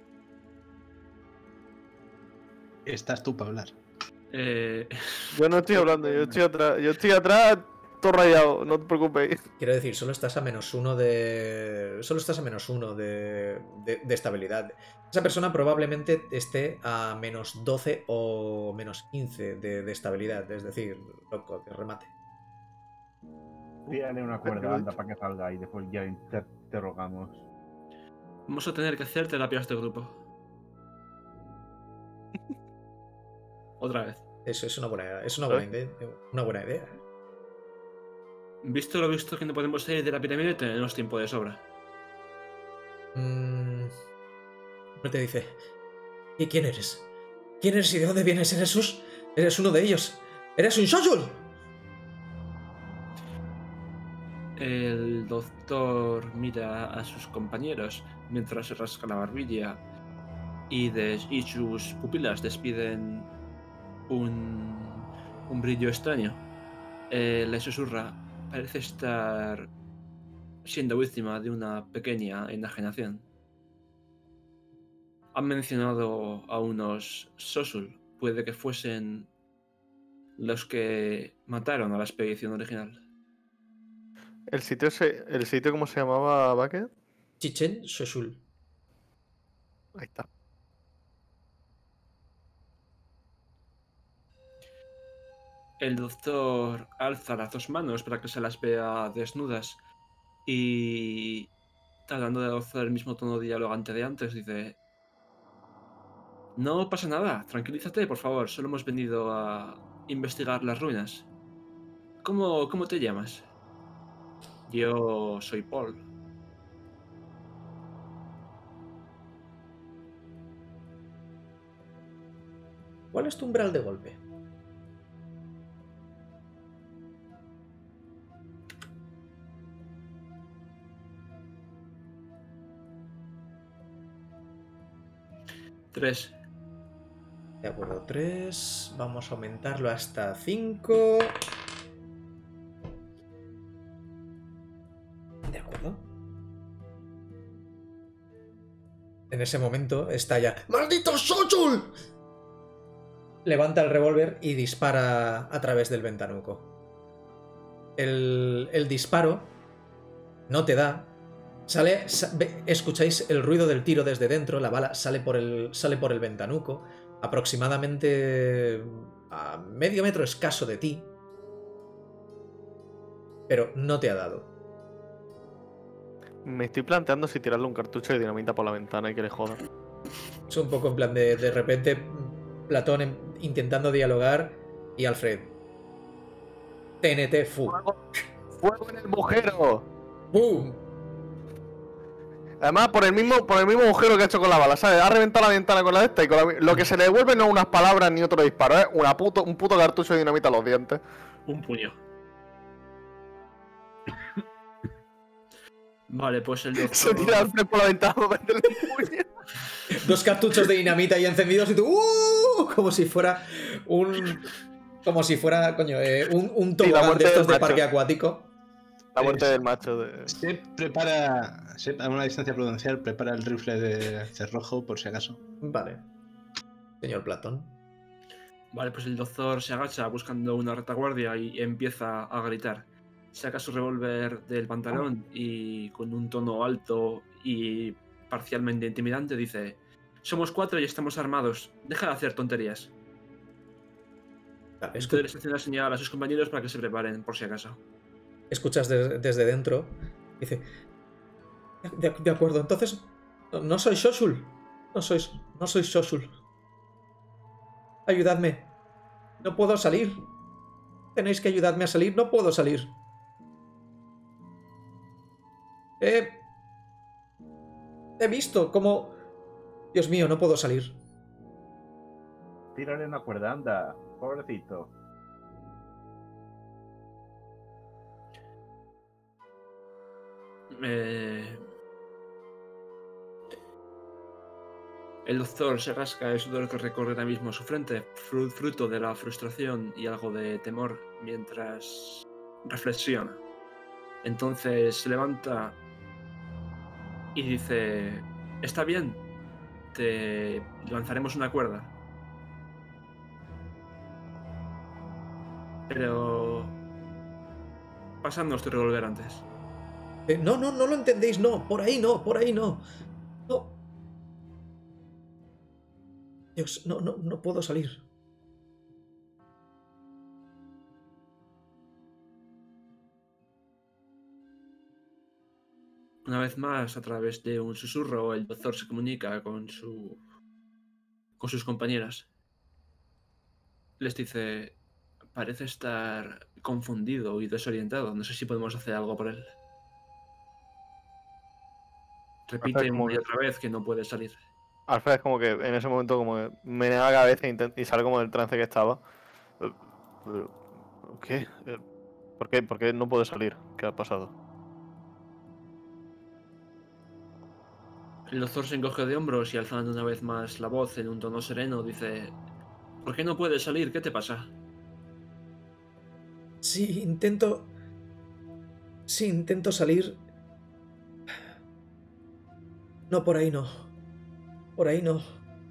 Estás tú para hablar. Eh... Yo no estoy hablando, yo estoy atrás. Yo estoy atrás, todo rayado, no te preocupéis. Quiero decir, solo estás a menos uno de... Solo estás a menos uno de, de, de estabilidad. Esa persona probablemente esté a menos doce o menos quince de, de estabilidad. Es decir, loco, que remate. Tírale una cuerda alta para que salga y después ya inter interrogamos. Vamos a tener que hacer terapias de grupo. Otra vez. Eso es una buena, es una buena idea. Una buena idea. Visto lo visto que no podemos salir de la pirámide, tenemos tiempo de sobra. Mm, no te dice. ¿Y quién eres? ¿Quién eres y de dónde vienes? ¿Eres sus? ¿Eres uno de ellos? ¡Eres un Shoshul! El doctor mira a sus compañeros mientras se rasca la barbilla y, de, y sus pupilas despiden un, un brillo extraño. Eh, le susurra, parece estar siendo víctima de una pequeña enajenación. Han mencionado a unos Shoshul, puede que fuesen los que mataron a la expedición original. ¿El sitio, se, el sitio cómo se llamaba, Bucket? Chichen Shoshul. Ahí está. El doctor alza las dos manos para que se las vea desnudas y, tratando de adoptar el mismo tono dialogante de antes, dice: no pasa nada, tranquilízate, por favor, solo hemos venido a investigar las ruinas. ¿Cómo, cómo te llamas? Yo soy Paul. ¿Cuál es tu umbral de golpe? Tres. De acuerdo, tres. Vamos a aumentarlo hasta cinco. De acuerdo. En ese momento estalla. ¡Maldito Shoshul! Levanta el revólver y dispara a través del ventanuco. El, el disparo no te da. Sale, sa, ve, escucháis el ruido del tiro desde dentro. La bala sale por el, sale por el ventanuco. Aproximadamente a medio metro escaso de ti. Pero no te ha dado. Me estoy planteando si tirarle un cartucho de dinamita por la ventana y que le joda. Es un poco en plan de, de repente, Platón en, intentando dialogar y Alfred. T N T, fu. ¡Fuego, ¡Fuego en el agujero! ¡Bum! Además, por el mismo por el mismo agujero que ha hecho con la bala, ¿sabes? Ha reventado la ventana con la de esta y con la, lo que se le devuelve no es unas palabras ni otro disparo, es una puto, un puto cartucho de dinamita a los dientes. Un puño. Vale, pues el doctor... Se tira Alfred por la ventana para meterle un puño. Dos cartuchos de dinamita ahí encendidos y tú... ¡Uh! Como si fuera un... Como si fuera, coño, eh, un, un tobogán de estos de parque acuático. La muerte Es- del macho. De... Se prepara, se, a una distancia prudencial, prepara el rifle de cerrojo por si acaso. Vale. Señor Platón. Vale, pues el doctor se agacha buscando una retaguardia y empieza a gritar. Saca su revólver del pantalón y con un tono alto y parcialmente intimidante dice: somos cuatro y estamos armados, deja de hacer tonterías. Vale, escu- Entonces les hace una señal a sus compañeros para que se preparen, por si acaso. escuchas de- desde dentro. Dice... De, de acuerdo, entonces... No, no soy Shoshul. No sois, no soy Shoshul. Ayudadme. No puedo salir. Tenéis que ayudarme a salir. No puedo salir. He... He visto cómo... Dios mío, no puedo salir. Tírale una cuerda, anda, pobrecito. Eh... El doctor se rasca el sudor que recorre ahora mismo su frente, fru- fruto de la frustración y algo de temor, mientras reflexiona. Entonces se levanta y dice: está bien, te lanzaremos una cuerda. Pero... pasadnos tu revólver antes. Eh, no, no, no lo entendéis, no. Por ahí no, por ahí no. No. Dios, no, no, no puedo salir. Una vez más, a través de un susurro, el doctor se comunica con su... con sus compañeras. les dice, parece estar confundido y desorientado. No sé si podemos hacer algo por él. Repite como una y que- otra vez que no puede salir. Alfred es como que en ese momento como que menea la cabeza e intent- y sale como del trance que estaba. Eh, eh, ¿Qué? Eh, ¿Por qué? ¿Por qué no puede salir? ¿Qué ha pasado? El doctor se encoge de hombros y alzando una vez más la voz en un tono sereno dice, ¿por qué no puedes salir? ¿Qué te pasa? Sí, intento... Sí, intento salir... No, por ahí no. Por ahí no.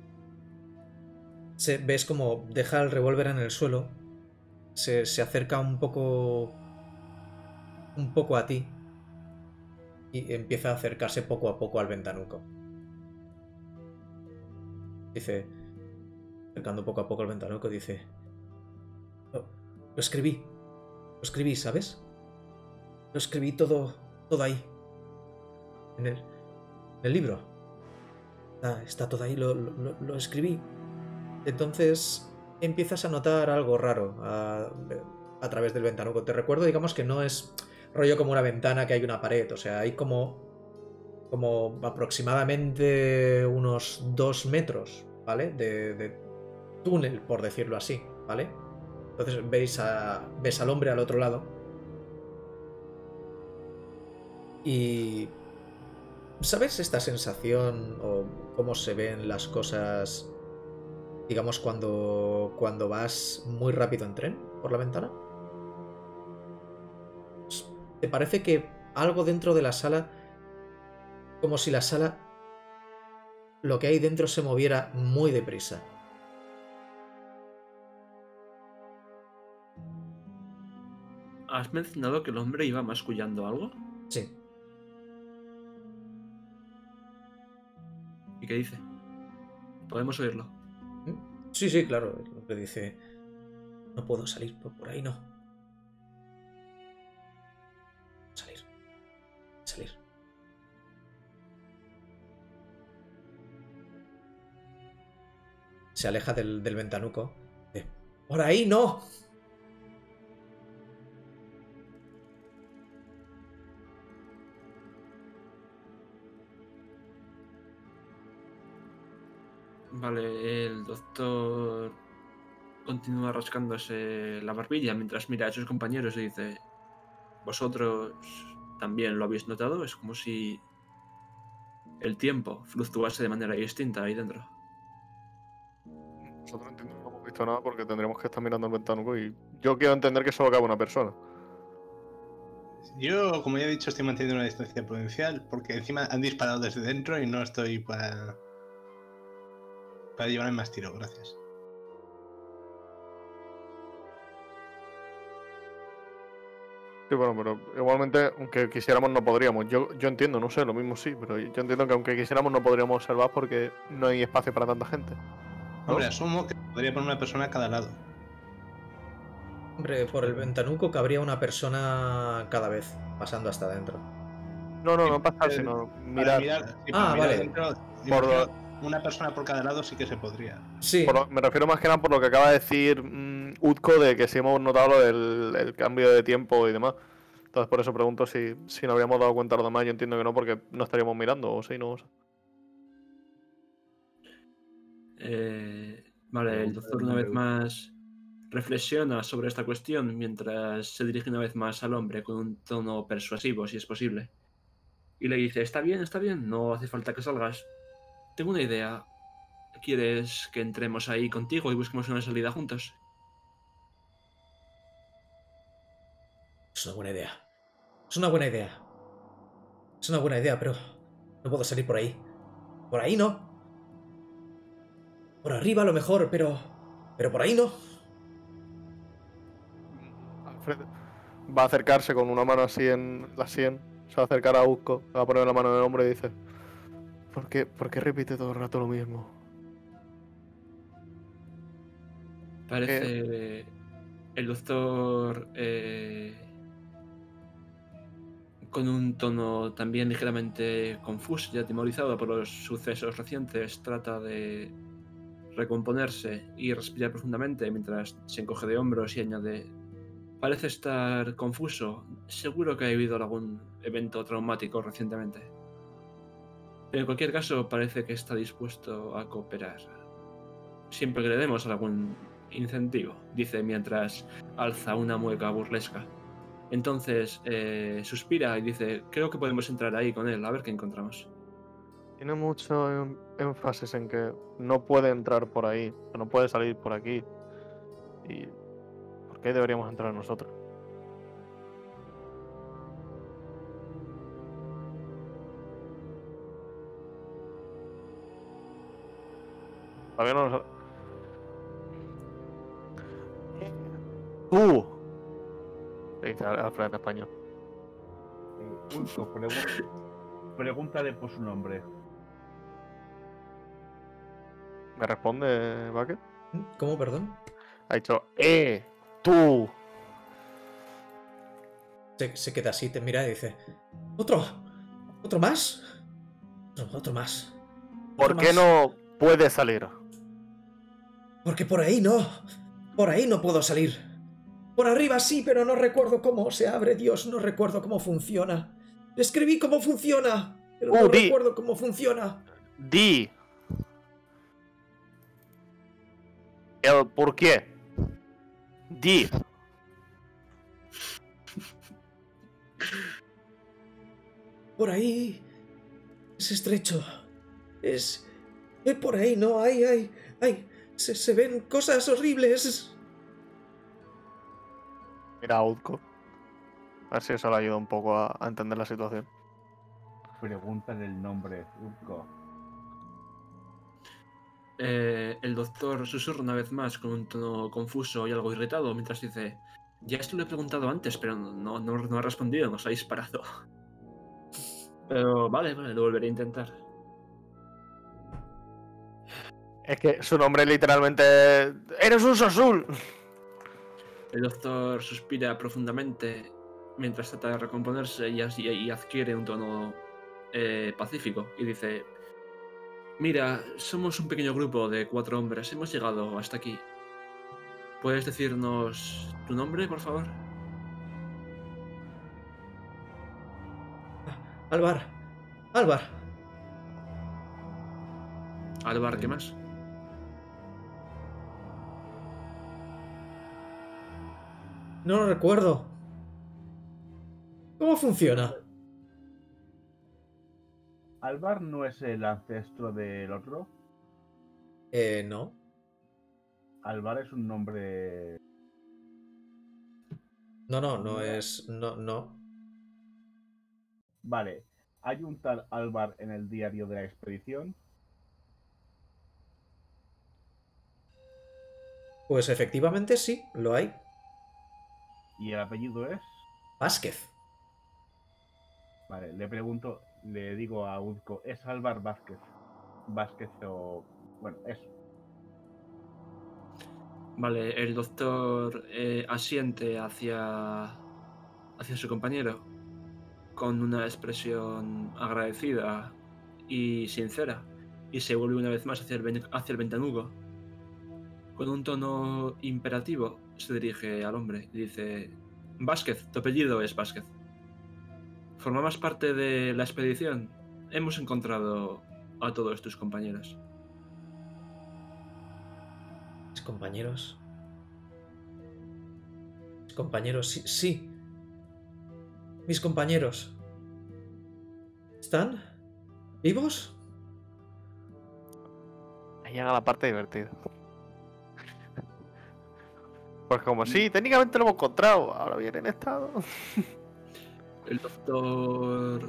Se, ves como deja el revólver en el suelo. Se, se acerca un poco... Un poco a ti. Y empieza a acercarse poco a poco al ventanuco. Dice... Acercando poco a poco al ventanuco, dice... Lo, lo escribí. Lo escribí, ¿sabes? Lo escribí todo... Todo ahí. En el... En el libro. Está, está todo ahí. Lo, lo, lo escribí. Entonces empiezas a notar algo raro a, a través del ventanuco. Te recuerdo, digamos, que no es rollo como una ventana que hay una pared. O sea, hay como, como aproximadamente unos dos metros, ¿vale? De, de túnel, por decirlo así, ¿vale? Entonces veis a, ves al hombre al otro lado. Y... ¿sabes esta sensación o cómo se ven las cosas... digamos, cuando, cuando vas muy rápido en tren por la ventana? ¿Te parece que algo dentro de la sala, como si la sala, lo que hay dentro se moviera muy deprisa? ¿Has mencionado que el hombre iba mascullando algo? Sí. ¿Y qué dice? Podemos oírlo. Sí, sí, claro. El hombre dice, no puedo salir, por, por ahí no. Salir. Salir. Se aleja del, del ventanuco. Dice, por ahí no. Vale, el doctor continúa rascándose la barbilla mientras mira a sus compañeros y dice, ¿vosotros también lo habéis notado? Es como si el tiempo fluctuase de manera distinta ahí dentro. Nosotros entiendo que no hemos visto nada porque tendríamos que estar mirando el ventanuco y yo quiero entender que solo cabe una persona. Yo, como ya he dicho, estoy manteniendo una distancia prudencial porque encima han disparado desde dentro y no estoy para... para llevarme más tiro, gracias. Sí, bueno, pero igualmente, aunque quisiéramos, no podríamos. Yo, yo entiendo, no sé, lo mismo sí, pero yo entiendo que aunque quisiéramos, no podríamos observar porque no hay espacio para tanta gente. ¿No? Hombre, asumo que podría poner una persona a cada lado. Hombre, por el ventanuco cabría una persona cada vez, pasando hasta adentro. No, no, Sí, no pasar, eh, sino Para mirar. mirar, sí, Ah, para mirar vale. dentro, Por imagino, lo- una persona por cada lado sí que se podría. Sí. Por lo- me refiero más que nada por lo que acaba de decir mm, Utko de que si hemos notado lo del el cambio de tiempo y demás. Entonces por eso pregunto si, si nos habríamos dado cuenta los demás. Yo entiendo que no, porque no estaríamos mirando, o sí, no sé. Eh, vale, el doctor una vez más reflexiona sobre esta cuestión mientras se dirige una vez más al hombre con un tono persuasivo, si es posible. Y le dice, está bien, está bien, no hace falta que salgas. Tengo una idea. ¿Quieres que entremos ahí contigo y busquemos una salida juntos? Es una buena idea. Es una buena idea. Es una buena idea, pero no puedo salir por ahí. Por ahí no. Por arriba a lo mejor, pero... Pero por ahí no. Alfred va a acercarse con una mano así en la sien. Se va a acercar a Utko, va a poner la mano en el hombro y dice: ¿Por qué, ¿por qué repite todo el rato lo mismo? Parece el doctor eh, con un tono también ligeramente confuso y atemorizado por los sucesos recientes trata de recomponerse y respirar profundamente mientras se encoge de hombros y añade: parece estar confuso. Seguro que ha vivido algún evento traumático recientemente. En cualquier caso, parece que está dispuesto a cooperar. Siempre que le demos algún incentivo, dice mientras alza una mueca burlesca. Entonces eh, suspira y dice: creo que podemos entrar ahí con él, a ver qué encontramos. Tiene mucho em- énfasis en que no puede entrar por ahí, no puede salir por aquí. ¿Y por qué deberíamos entrar nosotros? Todavía no nos... ¡Tú! Le dice Al- Alfred en español. Eh, Ulco, pregu- pregúntale por su nombre. ¿Me responde Bucket? ¿Cómo, perdón? Ha dicho, ¡eh! ¡Tú! Se, se queda así, te mira y dice: ¿Otro? ¿Otro más? Otro, otro más. ¿Por Otro qué más. no puede salir? Porque por ahí no. Por ahí no puedo salir. Por arriba sí, pero no recuerdo cómo se abre. Dios, no recuerdo cómo funciona. Le escribí cómo funciona, pero Uh, no di. recuerdo cómo funciona. Di. El por qué. Di. Por ahí es estrecho. Es... es por ahí, no, hay, hay, hay. Se, se ven cosas horribles. Mira a Utko. A ver si eso le ayuda un poco a, a entender la situación. Pregúntale el nombre, Ulco. Eh, el doctor susurra una vez más con un tono confuso y algo irritado mientras dice: ya esto lo he preguntado antes, pero no, no, no ha respondido, nos ha disparado. Pero vale, vale, lo volveré a intentar. Es que su nombre literalmente es... ¡Eres un Sosul! El doctor suspira profundamente mientras trata de recomponerse y, así- y adquiere un tono eh, pacífico y dice: mira, somos un pequeño grupo de cuatro hombres, hemos llegado hasta aquí. ¿Puedes decirnos tu nombre, por favor? Álvar. Álvar. Álvar, ¿qué más? No lo recuerdo. ¿Cómo funciona? ¿Alvar no es el ancestro del otro? Eh, no. Alvar es un nombre... No, no, no es... No, no. Vale, ¿hay un tal Alvar en el diario de la expedición? Pues efectivamente sí, lo hay. ¿Y el apellido es? Vázquez. Vale, le pregunto, le digo a Uzco, ¿es Alvar Vázquez? Vázquez o... bueno, eso. Vale, el doctor eh, asiente hacia, hacia su compañero con una expresión agradecida y sincera y se vuelve una vez más hacia el, ven- hacia el ventanuco. Con un tono imperativo se dirige al hombre y dice: Vázquez, tu apellido es Vázquez. ¿Formabas parte de la expedición? Hemos encontrado a todos tus compañeros. Mis compañeros. Mis compañeros, sí, sí. Mis compañeros. ¿Están vivos? Ahí llega la parte divertida. Pues como sí, técnicamente lo hemos encontrado. Ahora viene en estado. El doctor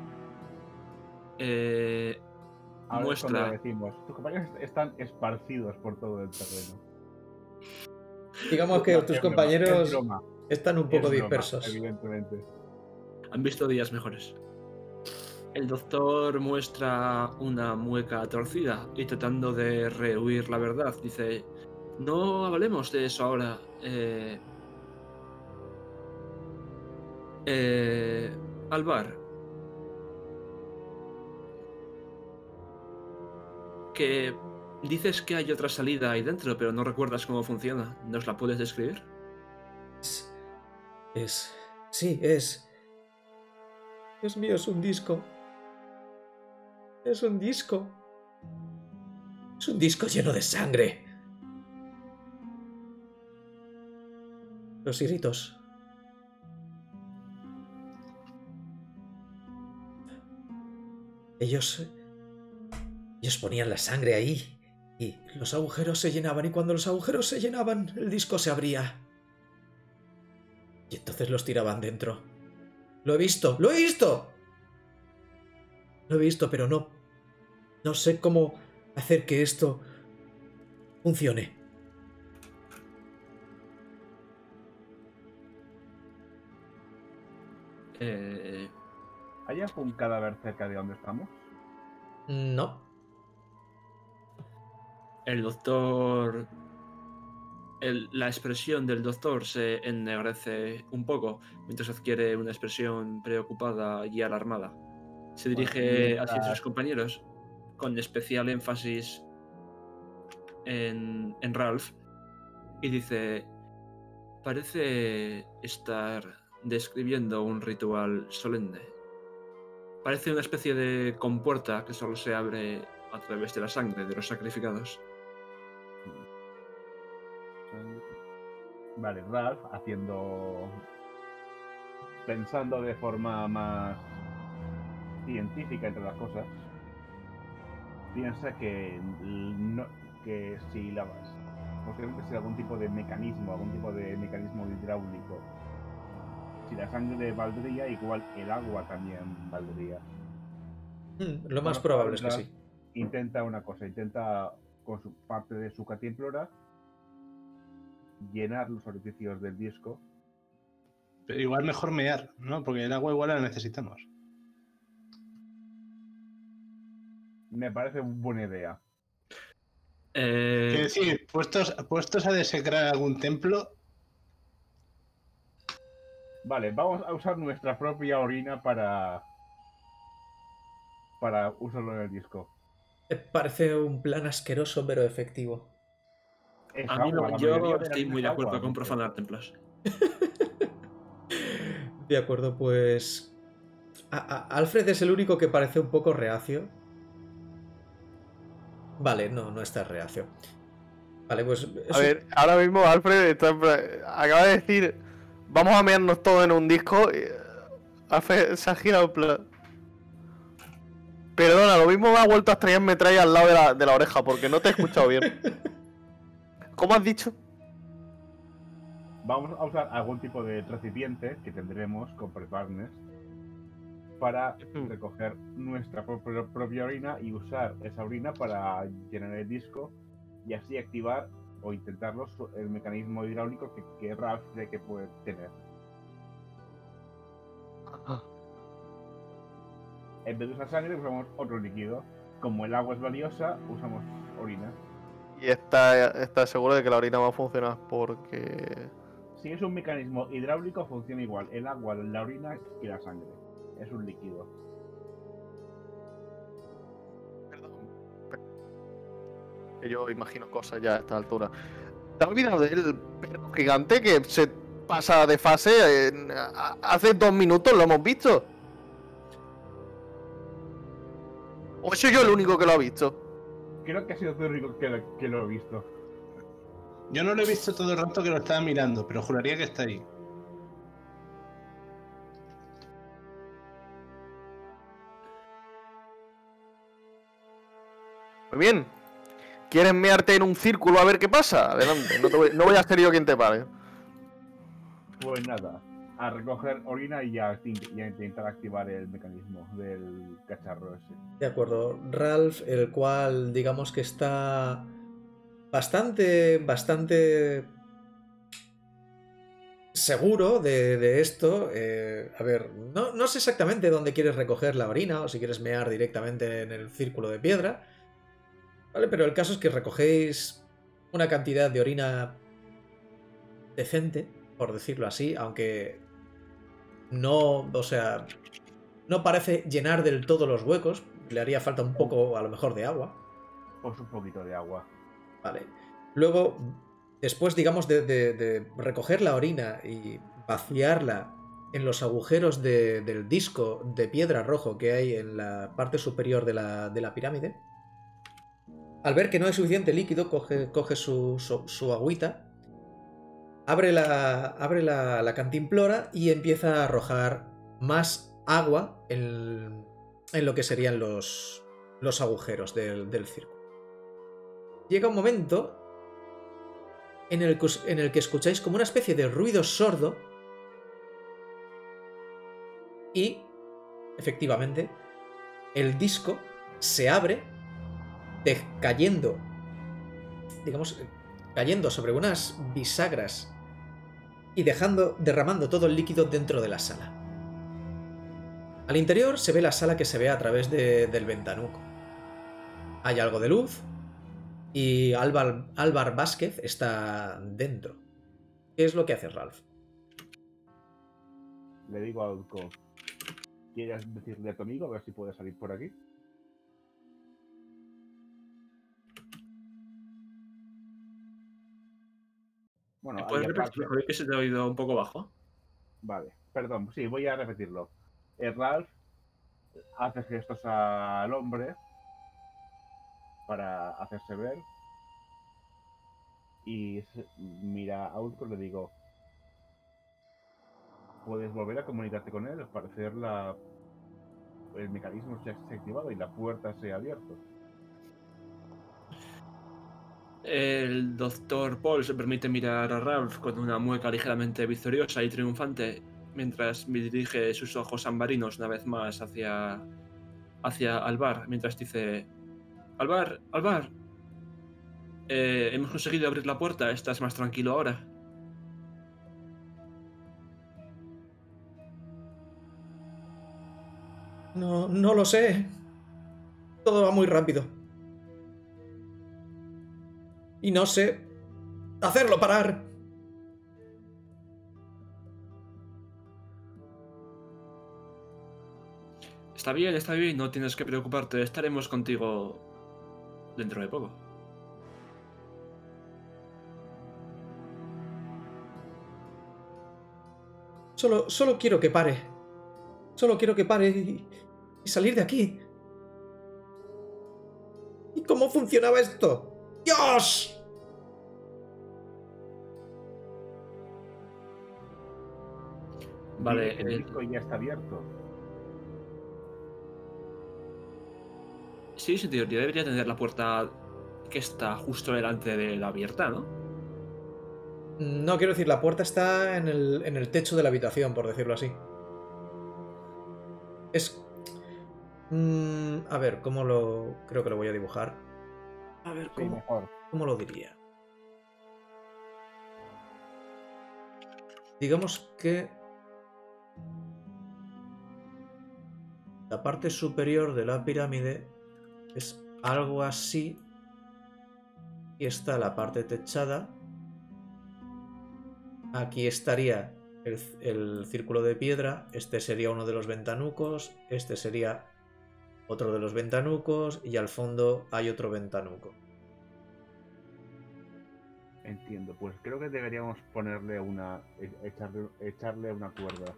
eh, Ahora es cuando le muestra... decimos, tus compañeros están esparcidos por todo el terreno. Digamos que No, tus es broma, compañeros es broma, están un poco es broma, dispersos. evidentemente. Han visto días mejores. El doctor muestra una mueca torcida y tratando de rehuir la verdad, dice: no hablemos de eso ahora. Eh, eh, Alvar, que Dices que hay otra salida ahí dentro, pero no recuerdas cómo funciona. ¿Nos la puedes describir? Es... es... Sí, es... Dios mío, es un disco. Es un disco. Es un disco lleno de sangre. Los iritos. Ellos... Ellos ponían la sangre ahí y los agujeros se llenaban, y cuando los agujeros se llenaban, el disco se abría. Y entonces los tiraban dentro. Lo he visto, lo he visto. Lo he visto, pero no... No sé cómo hacer que esto funcione. Eh... ¿Hay algún cadáver cerca de donde estamos? No. El doctor... El- la expresión del doctor se ennegrece un poco mientras adquiere una expresión preocupada y alarmada. Se dirige hacia sus compañeros con especial énfasis en, en Ralph y dice: parece estar describiendo un ritual solemne. Parece una especie de compuerta que solo se abre a través de la sangre de los sacrificados. Vale, Ralph haciendo... Pensando de forma más científica entre las cosas, piensa que, no, que si la... posiblemente sea algún tipo de mecanismo, algún tipo de mecanismo hidráulico. Si la sangre valdría, igual el agua también valdría. Mm, lo más Bueno, probable es que Ralph sí. Intenta una cosa, intenta con su parte de su cantimplora llenar los orificios del disco. Pero igual mejor mear, ¿no? Porque el agua igual la necesitamos. Me parece una buena idea. Eh, Quiero decir, puestos, puestos a desecrar algún templo, Vale, vamos a usar nuestra propia orina para... para usarlo en el disco. Me parece un plan asqueroso pero efectivo. Es a mí agua, no, la yo mayoría de la estoy orina muy es de acuerdo agua, con ¿no? profanar templos. De acuerdo, pues... A- a- Alfred es el único que parece un poco reacio. Vale, no, no está reacio. Vale, pues... A eso- ver, ahora mismo Alfred está en plan- acaba de decir, vamos a mearnos todos en un disco. Y Alfred se ha girado en plan... Perdona, lo mismo me ha vuelto a estrellar metralla al lado de la, de la oreja, porque no te he escuchado bien. ¿Cómo has dicho? Vamos a usar algún tipo de recipiente que tendremos con preparnes para Mm. recoger nuestra propia, propia orina y usar esa orina para llenar el disco y así activar o intentarlo su- el mecanismo hidráulico que, que Ralph cree que puede tener. En vez de usar sangre usamos otro líquido. Como el agua es valiosa, usamos orina. Y está, está seguro de que la orina va a funcionar porque... Si es un mecanismo hidráulico funciona igual el agua, la orina y la sangre. Es un líquido. Que yo imagino cosas ya a esta altura. ¿Te has olvidado del perro gigante que se pasa de fase? En- a- hace dos minutos lo hemos visto. ¿O soy yo el único que lo ha visto? Creo que ha sido tú el único que lo, que lo he visto. yo no lo he visto todo el rato que lo estaba mirando, pero juraría que está ahí. Muy bien. ¿Quieres mearte en un círculo a ver qué pasa? Adelante. No, te voy, no voy a ser yo quien te pare. Pues nada, a recoger orina y a, y a intentar activar el mecanismo del cacharro ese. De acuerdo, Ralph, el cual digamos que está bastante, bastante seguro de, de esto. Eh, a ver, no, no sé exactamente dónde quieres recoger la orina o si quieres mear directamente en el círculo de piedra. Vale, pero el caso es que recogéis una cantidad de orina decente, por decirlo así, aunque no, o sea, no parece llenar del todo los huecos. Le haría falta un poco, a lo mejor, de agua. Pues un poquito de agua. Vale. Luego, después, digamos, de, de- de recoger la orina y vaciarla en los agujeros de- del disco de piedra rojo que hay en la parte superior de la, de la pirámide, al ver que no hay suficiente líquido, coge, coge su, su- su agüita, abre, la, abre la, la cantimplora y empieza a arrojar más agua en, en lo que serían los, los agujeros del, del círculo. Llega un momento en el, que, en el que escucháis como una especie de ruido sordo y, efectivamente, el disco se abre, de, cayendo, digamos, cayendo sobre unas bisagras y dejando, derramando todo el líquido dentro de la sala. Al interior se ve la sala que se ve a través de, del ventanuco. Hay algo de luz y Álvar, Álvar Vázquez está dentro. ¿Qué es lo que hace Ralph? Le digo a Urco, ¿quieres decirle a tu amigo a ver si puede salir por aquí? Bueno, ¿Puedes y aparte... repetirlo? Joder, que se te ha oído un poco bajo. Vale, perdón, sí, voy a repetirlo. El Ralph hace gestos al hombre para hacerse ver y se- mira a Urco y le digo, ¿puedes volver a comunicarte con él? Al parecer la... el mecanismo se ha activado y la puerta se ha abierto. El doctor Paul se permite mirar a Ralph con una mueca ligeramente victoriosa y triunfante, mientras me dirige sus ojos ambarinos una vez más hacia, hacia Alvar, mientras dice: Alvar, Alvar, eh, hemos conseguido abrir la puerta, ¿estás más tranquilo ahora? No, no lo sé. Todo va muy rápido. Y no sé hacerlo parar. Está bien, está bien, no tienes que preocuparte, estaremos contigo dentro de poco. Solo, solo quiero que pare. Solo quiero que pare y, y salir de aquí. ¿Y cómo funcionaba esto? ¡Dios! Vale, Dile que el eh, disco ya está abierto. sí, sí, teoría debería tener la puerta que está justo delante de la abierta, ¿no? No quiero decir, la puerta está en el, en el techo de la habitación, por decirlo así. Es... Mm, a ver, ¿cómo lo...? Creo que lo voy a dibujar. A ver, Sí, ¿cómo, mejor. ¿cómo lo diría? Digamos que... la parte superior de la pirámide es algo así. Y está la parte techada. Aquí estaría el, el círculo de piedra. Este sería uno de los ventanucos. Este sería otro de los ventanucos. Y al fondo hay otro ventanuco. Entiendo, pues creo que deberíamos ponerle una... e- echarle, echarle una cuerda.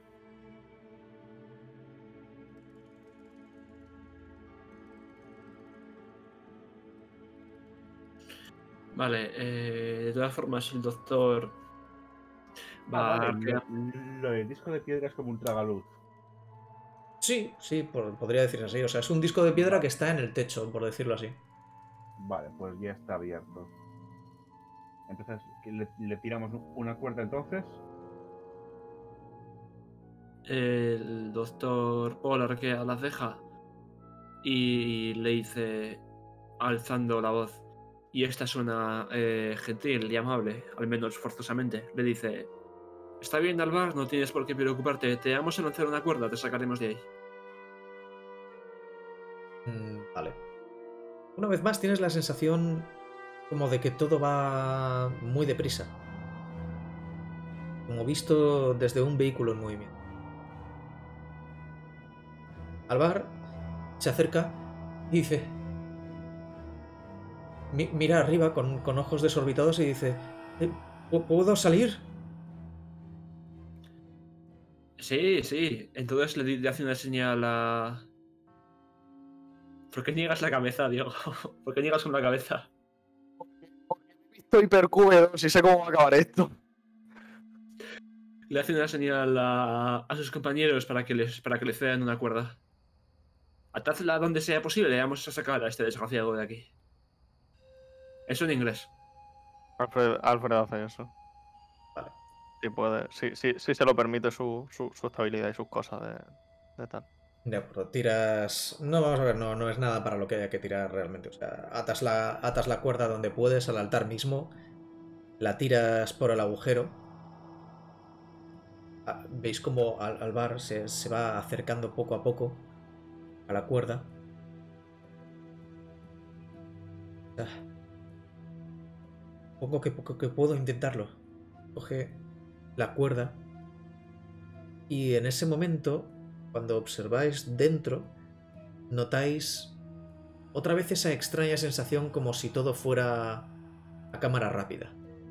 Vale, eh, de todas formas, el doctor Ah, va vale, a... lo, lo del disco de piedra es como un tragaluz. Sí, sí, por- podría decirse así. O sea, es un disco de piedra Vale. que está en el techo, por decirlo así. Vale, pues ya está abierto. Entonces, ¿qué ¿le, le tiramos una cuerda entonces? El doctor Paul arquea la ceja y le dice, alzando la voz, y esta suena eh, gentil y amable, al menos forzosamente, le dice: está bien, Alvar, no tienes por qué preocuparte, te vamos a lanzar una cuerda, te sacaremos de ahí. Mm, vale. Una vez más tienes la sensación como de que todo va muy deprisa. Como visto desde un vehículo en movimiento. Alvar se acerca y dice: mi- mira arriba con, con ojos desorbitados y dice, "Eh, ¿puedo salir? Sí, sí. Entonces le, di- le hace una señal a... ¿Por qué niegas la cabeza, Diego? ¿Por qué niegas con la cabeza? He visto hipercúbedo, si sé cómo va a acabar esto. Le hace una señal a, a sus compañeros para que les para que le cedan una cuerda. Atadla donde sea posible, vamos a sacar a este desgraciado de aquí. Eso en inglés. Alfred, Alfred hace eso. Vale. Sí puede, sí, sí, sí se lo permite su, su, su estabilidad y sus cosas de, de tal. De acuerdo, tiras... No, vamos a ver, no, no es nada para lo que haya que tirar realmente. O sea, atas la, atas la cuerda donde puedes, al altar mismo, la tiras por el agujero. Ah, veis como Al- Alvar se, se va acercando poco a poco a la cuerda. Ah. Poco que poco que puedo intentarlo. Coge la cuerda y en ese momento, cuando observáis dentro, notáis otra vez esa extraña sensación como si todo fuera a cámara rápida.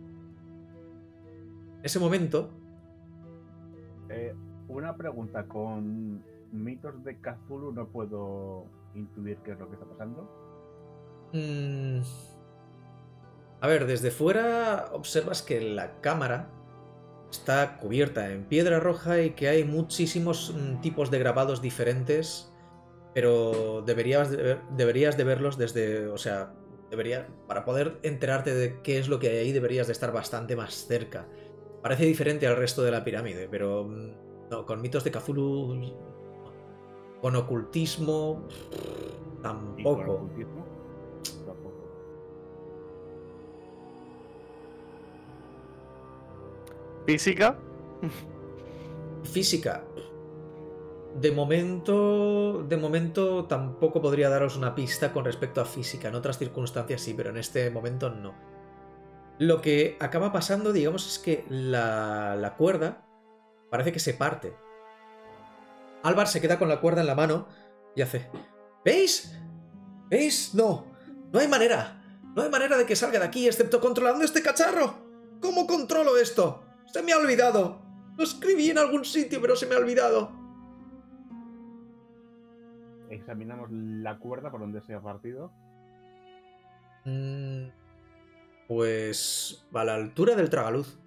En ese momento, Eh, una pregunta, con mitos de Cthulhu no puedo intuir qué es lo que está pasando. mm, a ver, desde fuera observas que la cámara está cubierta en piedra roja y que hay muchísimos mm, tipos de grabados diferentes, pero deberías de, ver- deberías de verlos desde, o sea, debería, para poder enterarte de qué es lo que hay ahí, deberías de estar bastante más cerca. Parece diferente al resto de la pirámide, pero mm, no, con mitos de Cthulhu, no. Con ocultismo, ¿Y con tampoco. ocultismo? Tampoco. Física, Física. De momento, de momento tampoco podría daros una pista con respecto a física. En otras circunstancias sí, pero en este momento no. Lo que acaba pasando, digamos, es que la, la cuerda parece que se parte. Álvar se queda con la cuerda en la mano y hace... ¿Veis? ¿Veis? No. No hay manera. No hay manera de que salga de aquí excepto controlando este cacharro. ¿Cómo controlo esto? Se me ha olvidado. Lo escribí en algún sitio, pero se me ha olvidado. Examinamos la cuerda por donde se ha partido. Mm, pues a la altura del tragaluz.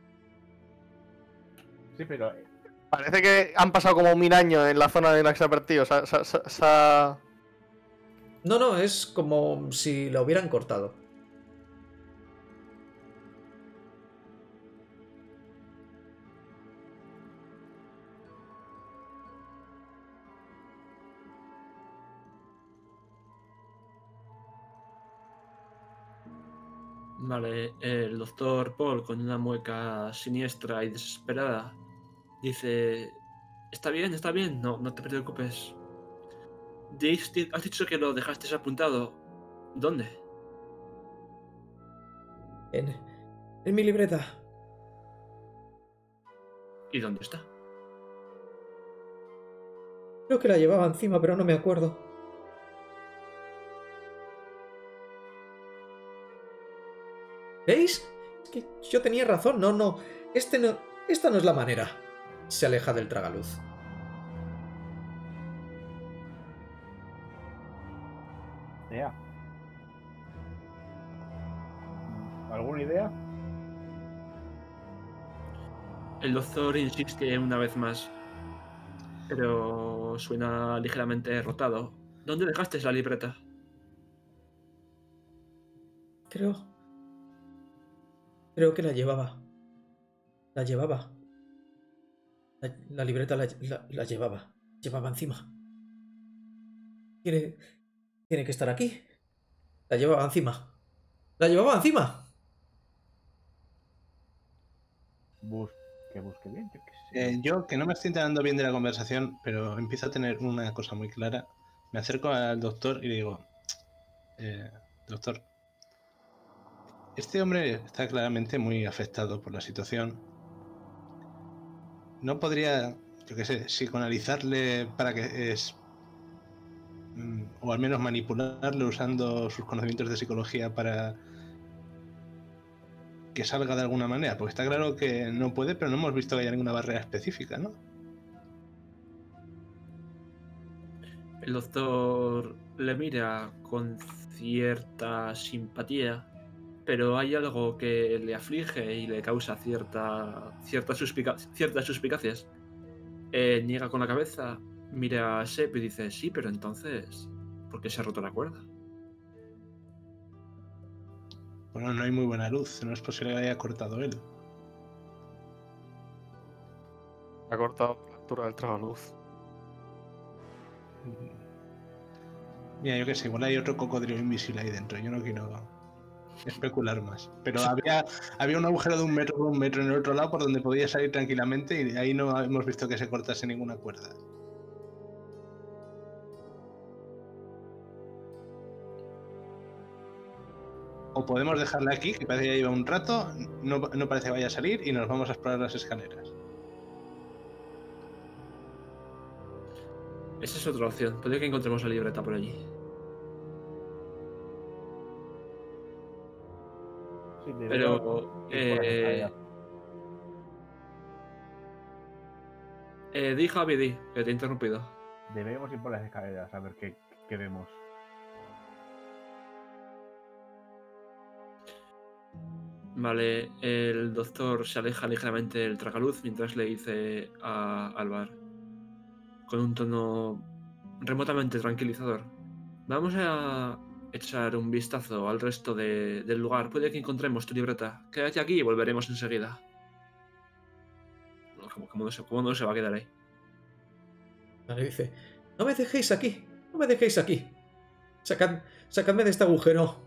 Sí, pero eh, parece que han pasado como mil años en la zona de la que se ha partido. Se ha- se ha- se ha- se ha- No, no, es como si la hubieran cortado. Vale, el doctor Paul, con una mueca siniestra y desesperada, dice... Está bien, está bien, no, no te preocupes. Dis- Has dicho que lo dejaste apuntado. ¿Dónde? En, en mi libreta. ¿Y dónde está? Creo que la llevaba encima, pero no me acuerdo. ¿Veis? Es que yo tenía razón. No, no. Este no. Esta no es la manera. Se aleja del tragaluz. ya. ¿Alguna idea? El doctor insiste una vez más, pero suena ligeramente derrotado. ¿Dónde dejaste la libreta? Creo. Creo que la llevaba. La llevaba. La, la libreta la, la- la llevaba. Llevaba encima. Tiene. Tiene que estar aquí. La llevaba encima. La llevaba encima. Bus que busque bien, yo qué sé. Eh, yo, que no me estoy enterando bien de la conversación, pero empiezo a tener una cosa muy clara, me acerco al doctor y le digo, eh, doctor, este hombre está claramente muy afectado por la situación. ¿No podría, yo qué sé, psicoanalizarle para que es o al menos manipularle usando sus conocimientos de psicología para que salga de alguna manera, porque está claro que no puede, pero no hemos visto que haya ninguna barrera específica, ¿no? El doctor le mira con cierta simpatía, pero hay algo que le aflige y le causa cierta, cierta suspica, ciertas suspicacias. Eh, niega con la cabeza, mira a Sep y dice, sí, pero entonces, ¿por qué se ha roto la cuerda? Bueno, no hay muy buena luz, no es posible que haya cortado él. Ha cortado la altura del tragaluz. Mira, yo qué sé, igual hay otro cocodrilo invisible ahí dentro, yo no quiero especular más. Pero había, había un agujero de un metro por un metro en el otro lado por donde podía salir tranquilamente y ahí no hemos visto que se cortase ninguna cuerda. O podemos dejarla aquí, que parece que ya lleva un rato, no, no parece que vaya a salir y nos vamos a explorar las escaleras. Esa es otra opción. Puede que encontremos la libreta por allí. Sí, Pero... Eh, eh, di, Javi, di, que te he interrumpido. Debemos ir por las escaleras a ver qué, qué vemos. Vale, el doctor se aleja ligeramente del tragaluz mientras le dice a Alvar, con un tono remotamente tranquilizador, vamos a echar un vistazo al resto de, del lugar. Puede que encontremos tu libreta. Quédate aquí y volveremos enseguida. ¿Cómo, cómo, no, se, ¿Cómo no se va a quedar ahí? Vale, dice, no me dejéis aquí, no me dejéis aquí. Sacad, sacadme de este agujero.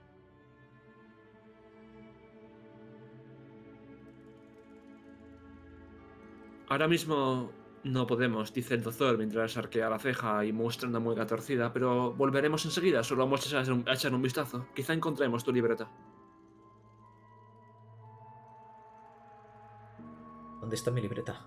Ahora mismo no podemos, dice el doctor mientras arquea la ceja y muestra una mueca torcida, pero volveremos enseguida, solo vamos a echar un, a echar un vistazo. Quizá encontremos tu libreta. ¿Dónde está mi libreta?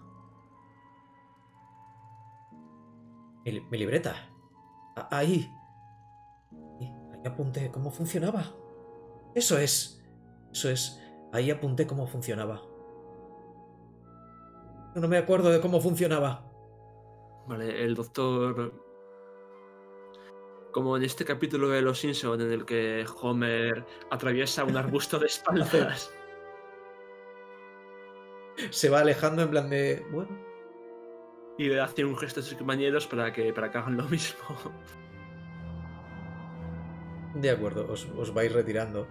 Mi, mi libreta. A- ahí. Ahí apunté cómo funcionaba. Eso es. Eso es. Ahí apunté cómo funcionaba. No me acuerdo de cómo funcionaba. Vale, el doctor... Como en este capítulo de Los Simpson en el que Homer atraviesa un arbusto de espaldas. Se va alejando en plan de... Bueno. Y le hace un gesto a sus compañeros para que, para que hagan lo mismo. De acuerdo, os, os vais retirando.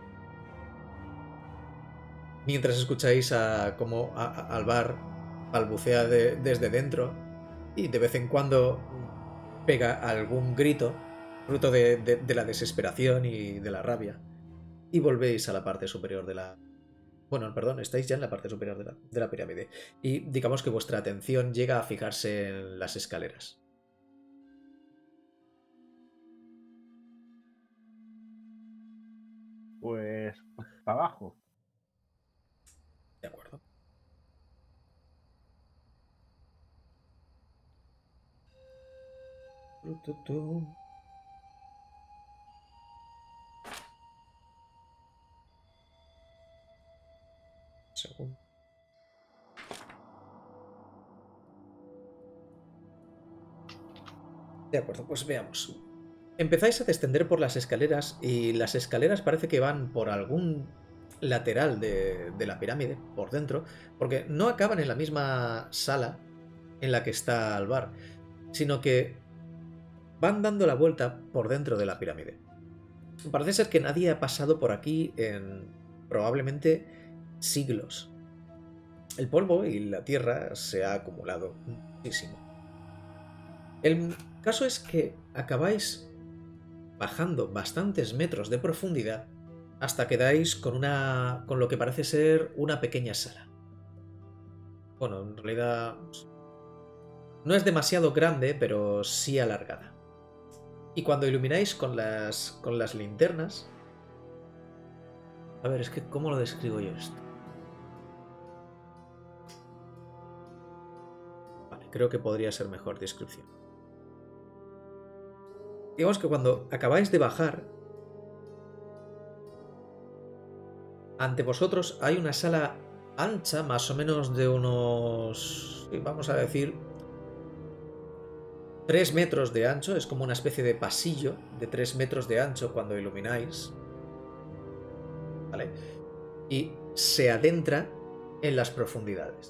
Mientras escucháis a cómo a, a, Alvar balbucea de, desde dentro y de vez en cuando pega algún grito, fruto de, de, de la desesperación y de la rabia. Y volvéis a la parte superior de la... Bueno, perdón, estáis ya en la parte superior de la, de la pirámide. Y digamos que vuestra atención llega a fijarse en las escaleras. Pues para abajo. De acuerdo. Tu, tu, tu. Segundo. De acuerdo, pues veamos. Empezáis a descender por las escaleras y las escaleras parece que van por algún lateral de, de la pirámide, por dentro, porque no acaban en la misma sala en la que está Alvar, sino que van dando la vuelta por dentro de la pirámide. Parece ser que nadie ha pasado por aquí en probablemente siglos. El polvo y la tierra se ha acumulado muchísimo. El caso es que acabáis bajando bastantes metros de profundidad hasta que dais con una con lo que parece ser una pequeña sala. Bueno, en realidad no es demasiado grande, pero sí alargada. Y cuando ilumináis con las con las linternas, a ver, es que ¿cómo lo describo yo esto? Vale, creo que podría ser mejor descripción. digamos que cuando acabáis de bajar, ante vosotros hay una sala ancha, más o menos de unos, vamos a decir, tres metros de ancho. Es como una especie de pasillo de tres metros de ancho cuando ilumináis. ¿Vale? Y se adentra en las profundidades.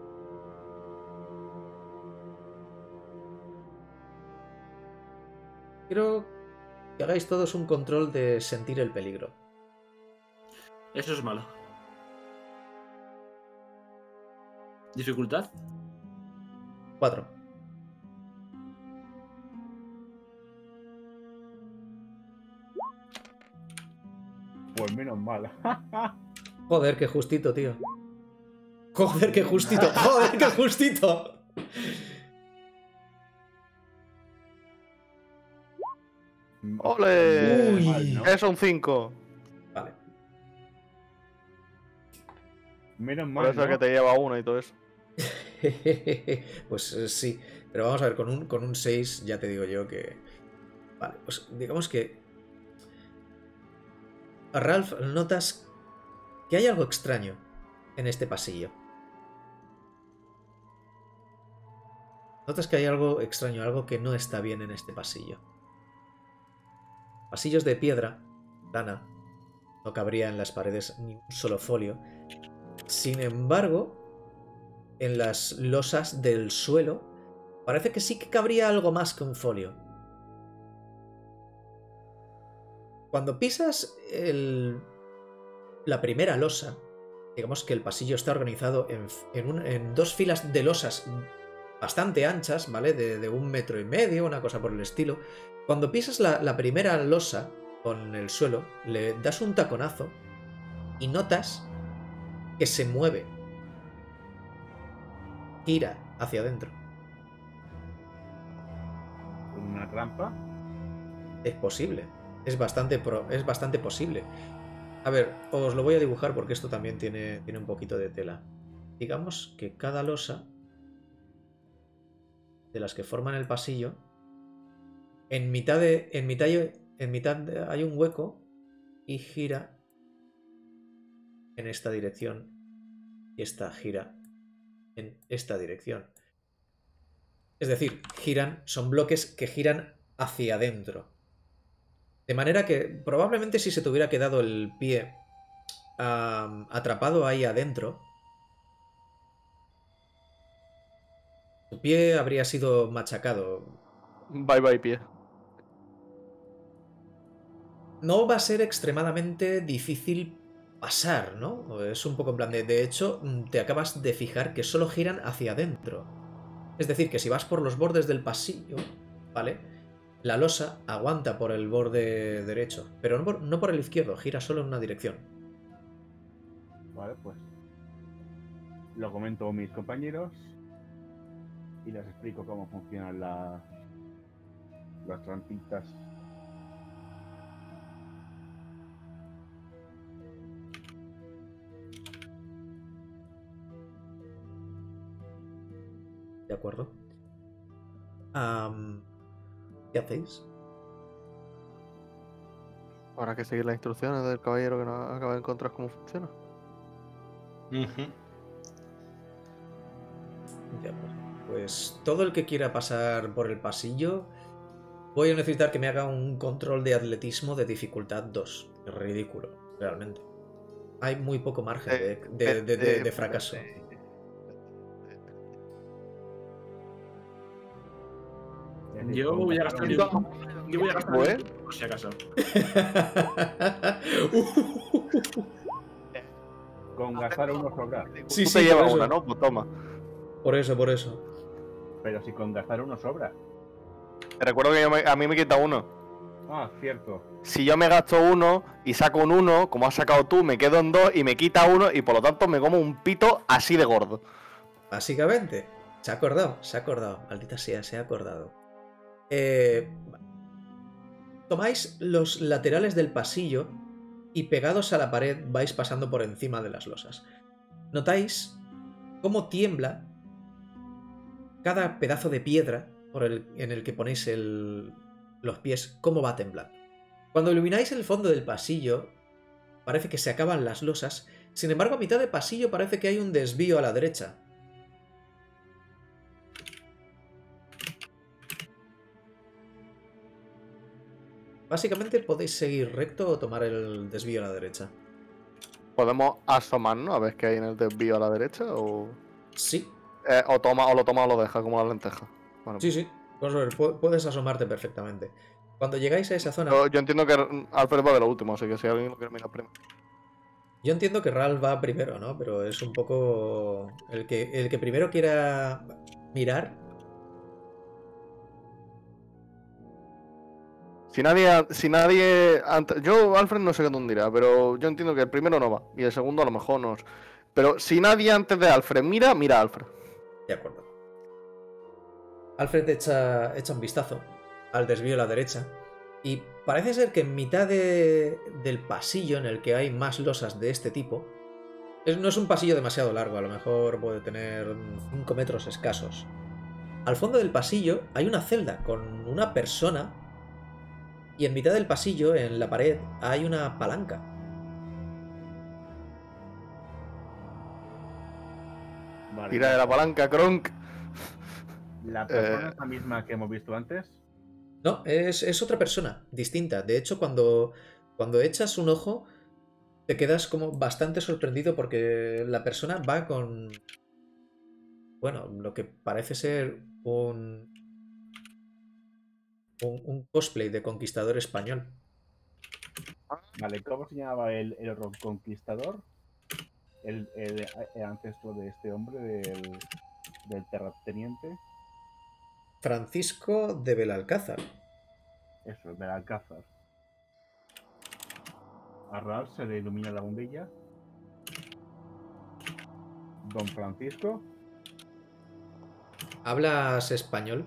Quiero que hagáis todos un control de sentir el peligro. Eso es malo. ¿Dificultad? Cuatro. Pues menos mal. Joder, qué justito, tío. Joder, qué justito. Joder, qué justito. ¡Ole! Uy. Es un cinco. Vale. Menos Por mal. eso es ¿no? que te lleva uno y todo eso. Pues eh, sí. Pero vamos a ver, con un, con un seis ya te digo yo que... Vale, pues digamos que... Ralph, notas que hay algo extraño en este pasillo. Notas que hay algo extraño, algo que no está bien en este pasillo. Pasillos de piedra, plana, no cabría en las paredes ni un solo folio. Sin embargo, en las losas del suelo parece que sí que cabría algo más que un folio. Cuando pisas el... la primera losa, digamos que el pasillo está organizado en, en, un, en dos filas de losas bastante anchas, ¿vale? De, de un metro y medio, una cosa por el estilo. Cuando pisas la, la primera losa con el suelo, le das un taconazo y notas que se mueve. Gira hacia adentro. ¿Una trampa? Es posible. Es bastante, pro, es bastante posible. A ver, os lo voy a dibujar porque esto también tiene, tiene un poquito de tela. Digamos que cada losa de las que forman el pasillo, en mitad de, en mitad, en mitad de, hay un hueco y gira en esta dirección y esta gira en esta dirección. Es decir, giran, son bloques que giran hacia adentro. De manera que probablemente si se te hubiera quedado el pie um, atrapado ahí adentro, tu pie habría sido machacado. Bye bye, pie. No va a ser extremadamente difícil pasar, ¿no? Es un poco en plan de... De hecho, te acabas de fijar que solo giran hacia adentro. Es decir, que si vas por los bordes del pasillo, ¿vale? La losa aguanta por el borde derecho, pero no por, no por el izquierdo, gira solo en una dirección. Vale, pues lo comento a mis compañeros y les explico cómo funcionan la, las trampitas. De acuerdo. Um, ¿Qué hacéis? Habrá que seguir las instrucciones del caballero que nos acaba de encontrar cómo funciona. Ujú. De acuerdo. Pues todo el que quiera pasar por el pasillo, voy a necesitar que me haga un control de atletismo de dificultad dos. Es ridículo, realmente. Hay muy poco margen de, de, de, de, de fracaso. Yo voy a gastar... Yo voy a gastar... ¿Pues? Por si acaso. Con gastar uno sobra. Sí, Tú sí, te llevas por eso. una, ¿no? Pues toma. Por eso, por eso. Pero si con gastar uno sobra. Te recuerdo que yo me- a mí me quita uno. Ah, cierto. Si yo me gasto uno y saco un uno, como has sacado tú, me quedo en dos y me quita uno y por lo tanto me como un pito así de gordo. Básicamente. Se ha acordado, se ha acordado. Maldita sea, se ha acordado. Eh, tomáis los laterales del pasillo y pegados a la pared vais pasando por encima de las losas. Notáis cómo tiembla cada pedazo de piedra por el, en el que ponéis el, los pies cómo va temblando. Cuando ilumináis el fondo del pasillo, parece que se acaban las losas. Sin embargo, a mitad de pasillo parece que hay un desvío a la derecha. Básicamente podéis seguir recto o tomar el desvío a la derecha. ¿Podemos asomarnos a ver qué hay en el desvío a la derecha? ¿O, Sí, eh, o, toma, o lo toma o lo deja, como la lenteja? Bueno, sí, sí. Vamos a ver, pu- puedes asomarte perfectamente. Cuando llegáis a esa zona, yo, yo entiendo que Alfred va de lo último, así que si alguien lo quiere mirar primero. yo entiendo que Ralph va primero, ¿no? Pero es un poco... El que, el que primero quiera mirar... Si nadie, si nadie antes, yo Alfred no sé qué dónde irá, pero yo entiendo que el primero no va y el segundo a lo mejor no. Pero si nadie antes de Alfred mira, mira a Alfred. De acuerdo. Alfred echa, echa un vistazo al desvío a la derecha y parece ser que en mitad de- del pasillo en el que hay más losas de este tipo, es- no es un pasillo demasiado largo, a lo mejor puede tener cinco metros escasos. Al fondo del pasillo hay una celda con una persona y en mitad del pasillo, en la pared, hay una palanca. Vale. Tira de la palanca, Kronk. ¿La persona Eh. es la misma que hemos visto antes? No, es, es otra persona, distinta. De hecho, cuando, cuando echas un ojo, te quedas como bastante sorprendido porque la persona va con, bueno, lo que parece ser un, un, un cosplay de conquistador español. Vale, ¿cómo se llamaba el, el conquistador? El, el, el ancestro de este hombre, del, del terrateniente. Francisco de Belalcázar. Eso, del Alcázar. A Ralph se le ilumina la bombilla. Don Francisco. ¿Hablas español?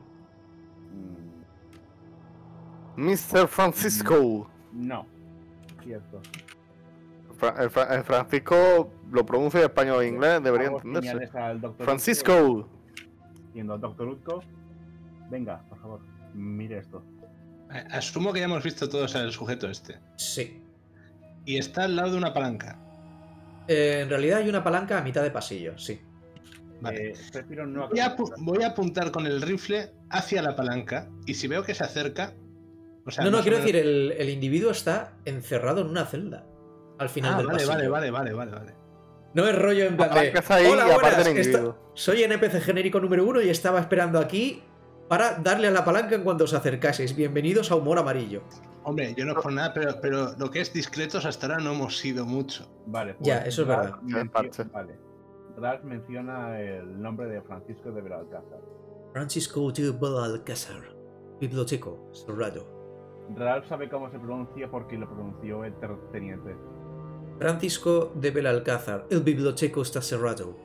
mm, mister Francisco. No. Cierto. Fra- el, Fra- el Francisco lo pronuncia en español e inglés, debería Hago entenderse. señales al doctor Francisco. Utko, Diciendo al doctor Utko, venga, por favor, mire esto. Asumo que ya hemos visto todos al sujeto este. Sí. Y está al lado de una palanca. Eh, en realidad hay una palanca a mitad de pasillo, sí. Vale. Eh, prefiero no Voy a, apu- voy a apuntar con el rifle hacia la palanca y si veo que se acerca... O sea, No, no, más o quiero menos- decir, el, el individuo está encerrado en una celda. Al final Ah, del vale, pasillo. vale, vale, vale, vale, vale. No es rollo en plan La de... palanca está ahí Hola, y aparte buenas, el esta- individuo". soy N P C genérico número uno y estaba esperando aquí para darle a la palanca en cuanto os acercaseis. Bienvenidos a Humor Amarillo. Hombre, yo no es por nada, pero, pero lo que es discretos hasta ahora no hemos sido mucho. Vale, pues Ya, eso es Ralph verdad. Ya, mencio- parche. Vale. Ralph menciona el nombre de Francisco de Belalcázar. Francisco de Belalcázar, biblioteco cerrado. Ralph sabe cómo se pronuncia porque lo pronunció el terrateniente. Francisco de Belalcázar, el biblioteco está cerrado.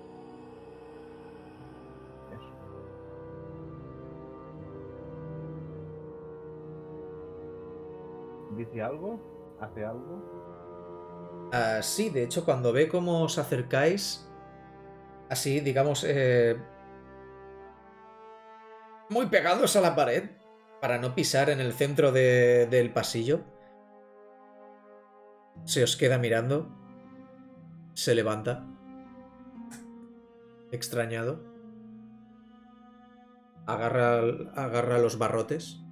Eso. ¿Dice algo? ¿Hace algo? Ah, sí, de hecho, cuando ve cómo os acercáis, así, digamos, eh, muy pegados a la pared, para no pisar en el centro de- del pasillo, se os queda mirando, se levanta, extrañado, agarra, agarra los barrotes.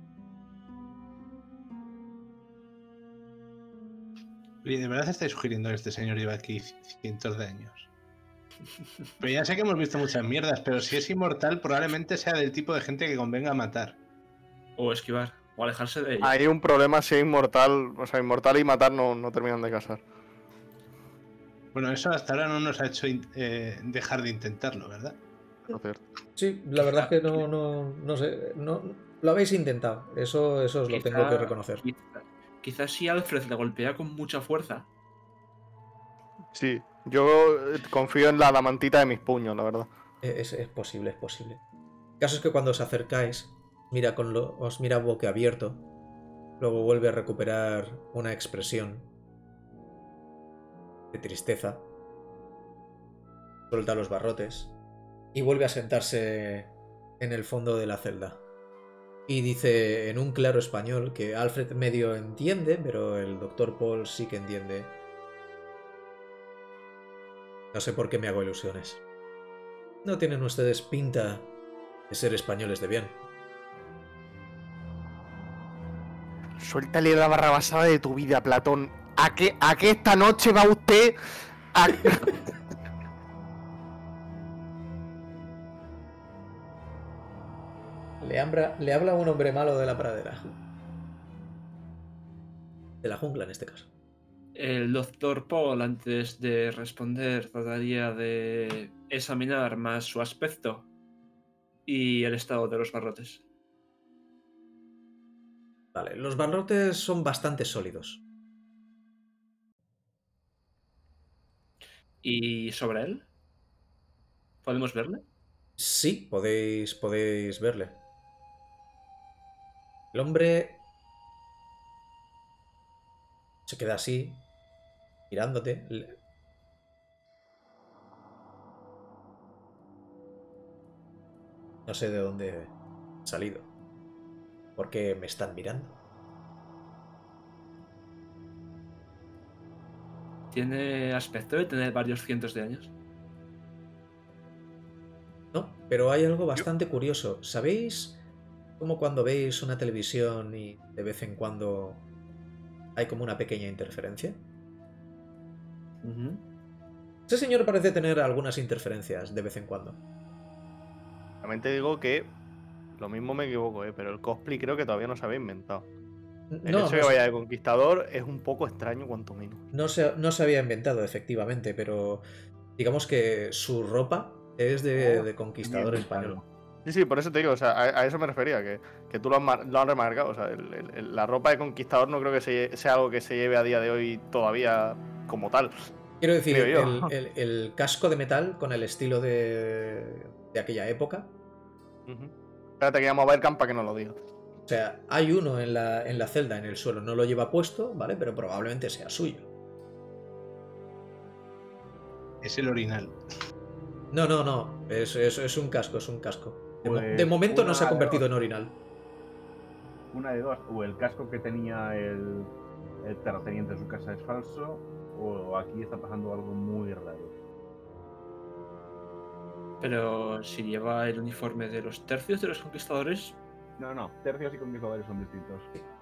Oye, ¿de verdad estáis sugiriendo que este señor lleva aquí cientos de años? Pero ya sé que hemos visto muchas mierdas, pero si es inmortal, probablemente sea del tipo de gente que convenga matar. O esquivar, o alejarse de ella. Hay un problema si es inmortal, o sea, inmortal y matar no, no terminan de casar. Bueno, eso hasta ahora no nos ha hecho in- eh, dejar de intentarlo, ¿verdad? Eso es cierto. Sí, la verdad es que no, no, no sé, no, lo habéis intentado, eso, eso os lo Quizá- tengo que reconocer. quizá- Quizás si Alfred le golpea con mucha fuerza. Sí, yo eh, confío en la adamantita de mis puños, la verdad. Es, es posible, es posible. El caso es que cuando os acercáis, mira con lo, os mira boquiabierto, luego vuelve a recuperar una expresión de tristeza, suelta los barrotes y vuelve a sentarse en el fondo de la celda. Y dice en un claro español que Alfred medio entiende, pero el doctor Paul sí que entiende. No sé por qué me hago ilusiones. No tienen ustedes pinta de ser españoles de bien. Suéltale la barrabasada de tu vida, Platón. ¿A qué, a qué esta noche va usted a... Le, hambra, le habla un hombre malo de la pradera. De la jungla, en este caso. El doctor Paul, antes de responder, trataría de examinar más su aspecto y el estado de los barrotes. Vale, los barrotes son bastante sólidos. ¿Y sobre él? ¿Podemos verle? Sí, podéis, podéis verle. El hombre se queda así, mirándote. No sé de dónde he salido. ¿Por qué me están mirando? Tiene aspecto de tener varios cientos de años. No, pero hay algo bastante curioso. ¿Sabéis cómo cuando veis una televisión y de vez en cuando hay como una pequeña interferencia? Uh-huh. Ese señor parece tener algunas interferencias de vez en cuando. También te digo que lo mismo me equivoco, ¿eh? Pero el cosplay creo que todavía no se había inventado. El No, hecho de no, que vaya de conquistador es un poco extraño, cuanto menos. no se, no se había inventado, efectivamente, pero digamos que su ropa es de, Oh, de conquistador bien español. Sí, sí, por eso te digo, o sea, a, a eso me refería, que, que tú lo has, mar- lo has remarcado. O sea, el- el- el- la ropa de conquistador no creo que se- sea algo que se lleve a día de hoy todavía como tal. Quiero decir, Creo el, yo. el- el casco de metal con el estilo de, de aquella época. Ujú. Espérate que llamo a Berkham para que nos lo diga. O sea, hay uno en la, en la celda, en el suelo, no lo lleva puesto, ¿vale? Pero probablemente sea suyo. Es el orinal. No, no, no, es, es, es un casco, es un casco. De, mo- Pues, de momento no se ha una de convertido dos. en orinal. Una de dos, o el casco que tenía el, el terrateniente en su casa es falso, o aquí está pasando algo muy raro. Pero si lleva el uniforme de los tercios de los conquistadores, No, no, tercios y conquistadores son distintos.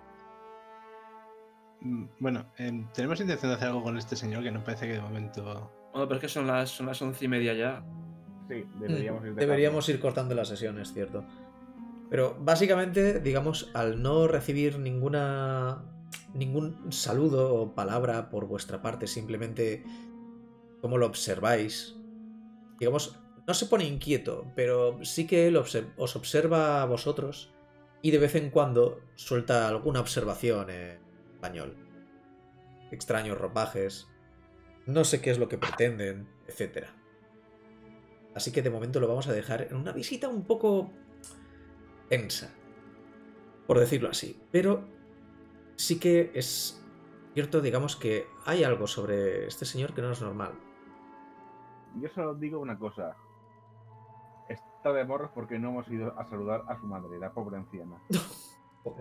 Mm, Bueno, em, tenemos intención de hacer algo con este señor que no parece que de momento. bueno, pero es que son las, son las once y media ya. Sí, deberíamos ir Mm, dejando. Deberíamos ir cortando la sesión, es cierto. Pero básicamente, digamos, al no recibir ninguna ningún saludo o palabra por vuestra parte, simplemente como lo observáis, digamos, no se pone inquieto, pero sí que él obser- os observa a vosotros y de vez en cuando suelta alguna observación en español. Extraños ropajes, no sé qué es lo que pretenden, etcétera. Así que de momento lo vamos a dejar en una visita un poco tensa, por decirlo así. Pero sí que es cierto, digamos, que hay algo sobre este señor que no es normal. Yo solo digo una cosa. Está de morros porque no hemos ido a saludar a su madre, la pobre anciana. Joder.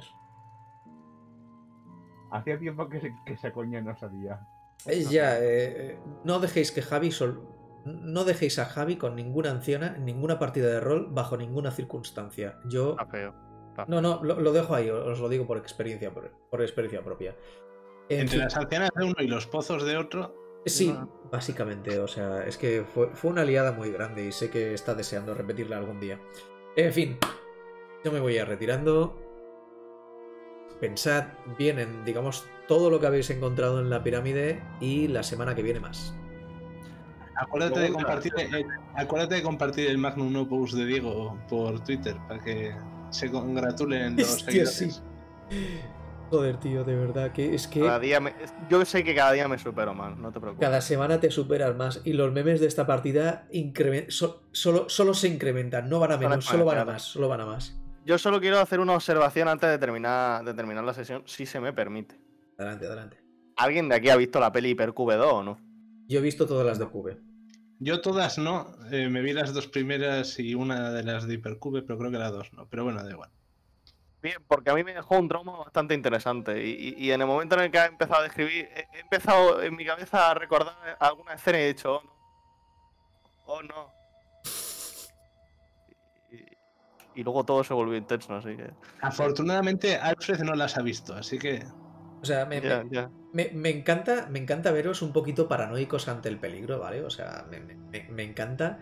Hacía tiempo que, se, que esa coña no salía. Eh, ya, eh, no dejéis que Javi sol- no dejéis a Javi con ninguna anciana en ninguna partida de rol bajo ninguna circunstancia. Yo Está feo. Está no, no, lo, lo dejo ahí, os lo digo por experiencia, por, por experiencia propia. En Entre fin, las ancianas de uno y los pozos de otro. sí, no. básicamente, o sea, es que fue, fue una liada muy grande y sé que está deseando repetirla algún día. En fin, yo me voy a ir retirando. Pensad bien en, digamos, todo lo que habéis encontrado en la pirámide y la semana que viene más. Acuérdate de, Pregunta. compartir el, acuérdate de compartir el magnum opus de Diego por Twitter para que se congratulen los Hostia, seguidores. sí. Joder, tío, de verdad, que es que Cada día me- Yo sé que cada día me supero más, no te preocupes. cada semana te superas más y los memes de esta partida incremen- so- solo, solo se incrementan, no van a Son menos, solo van a exponenciales. más, solo van a más. Yo solo quiero hacer una observación antes de terminar, de terminar la sesión, si se me permite. Adelante, adelante. ¿Alguien de aquí ha visto la peli Hypercube dos o no? Yo he visto todas las de Cube. Yo todas no, eh, me vi las dos primeras y una de las de Hypercube, pero creo que las dos no. Pero bueno, da igual. bien, porque a mí me dejó un trauma bastante interesante. Y, y- y en el momento en el que he empezado a escribir, he, he empezado en mi cabeza a recordar alguna escena y he dicho, oh no, oh no. Y, y luego todo se volvió intenso, así que. Afortunadamente, Alfred no las ha visto, así que. O sea, me, Ya, me- ya. me- me encanta, me encanta veros un poquito paranoicos ante el peligro, ¿vale? O sea, me, me- me- me encanta.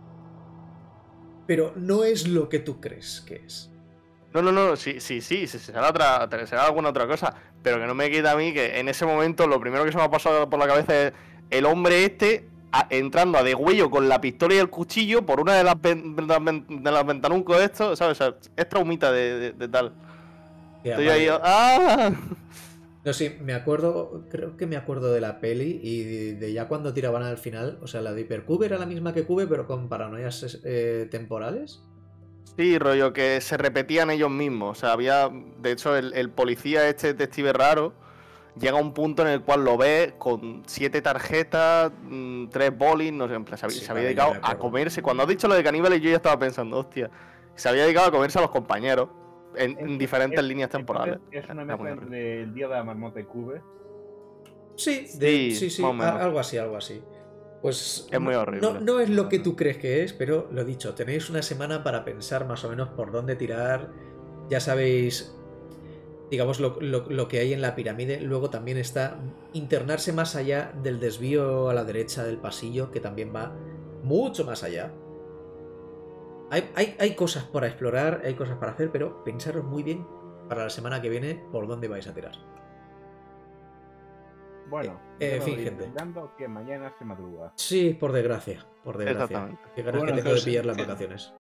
Pero no es lo que tú crees que es. No, no, no, sí, sí, sí, sí, será, otra, será alguna otra cosa. Pero que no me quita a mí que en ese momento lo primero que se me ha pasado por la cabeza es el hombre este a- entrando a degüello con la pistola y el cuchillo por una de las, ven- de las, ven- de las ventanucos de esto, ¿sabes? O sea, es traumita de, de- de tal. Ya, Estoy vale. ahí, ¡ah! No, sí, me acuerdo, creo que me acuerdo de la peli y de, de ya cuando tiraban al final, o sea, la de Hypercube era la misma que Cube, pero con paranoias eh, temporales. Sí, rollo, que se repetían ellos mismos. O sea, había. De hecho, el, el policía, este detective raro, llega a un punto en el cual lo ve con siete tarjetas, mmm, tres bolis, no sé, en plan, se había, Sí, se había vale, ya dedicado me a acuerdo. comerse. Cuando has dicho lo de caníbales, yo ya estaba pensando, hostia. Se había dedicado a comerse a los compañeros en, en Es- diferentes es- líneas temporales. Es una Era muy mezcla horrible. entre el día de la marmota y Cube. Sí, de- Sí, sí, sí, más o a- menos. algo así, algo así. Pues Es muy no- horrible. No, no es lo que tú crees que es, pero lo dicho, tenéis una semana para pensar más o menos por dónde tirar. Ya sabéis, digamos, lo, lo- lo que hay en la pirámide. Luego también está internarse más allá del desvío a la derecha del pasillo, que también va mucho más allá. Hay, hay, hay cosas para explorar, hay cosas para hacer, pero pensaros muy bien para la semana que viene por dónde vais a tirar. Bueno, Eh, yo en fin, voy gente. intentando que mañana se madruga. Sí, por desgracia, por desgracia. Exactamente. Qué ganas Bueno, que tengo de que- pillar las que- vacaciones.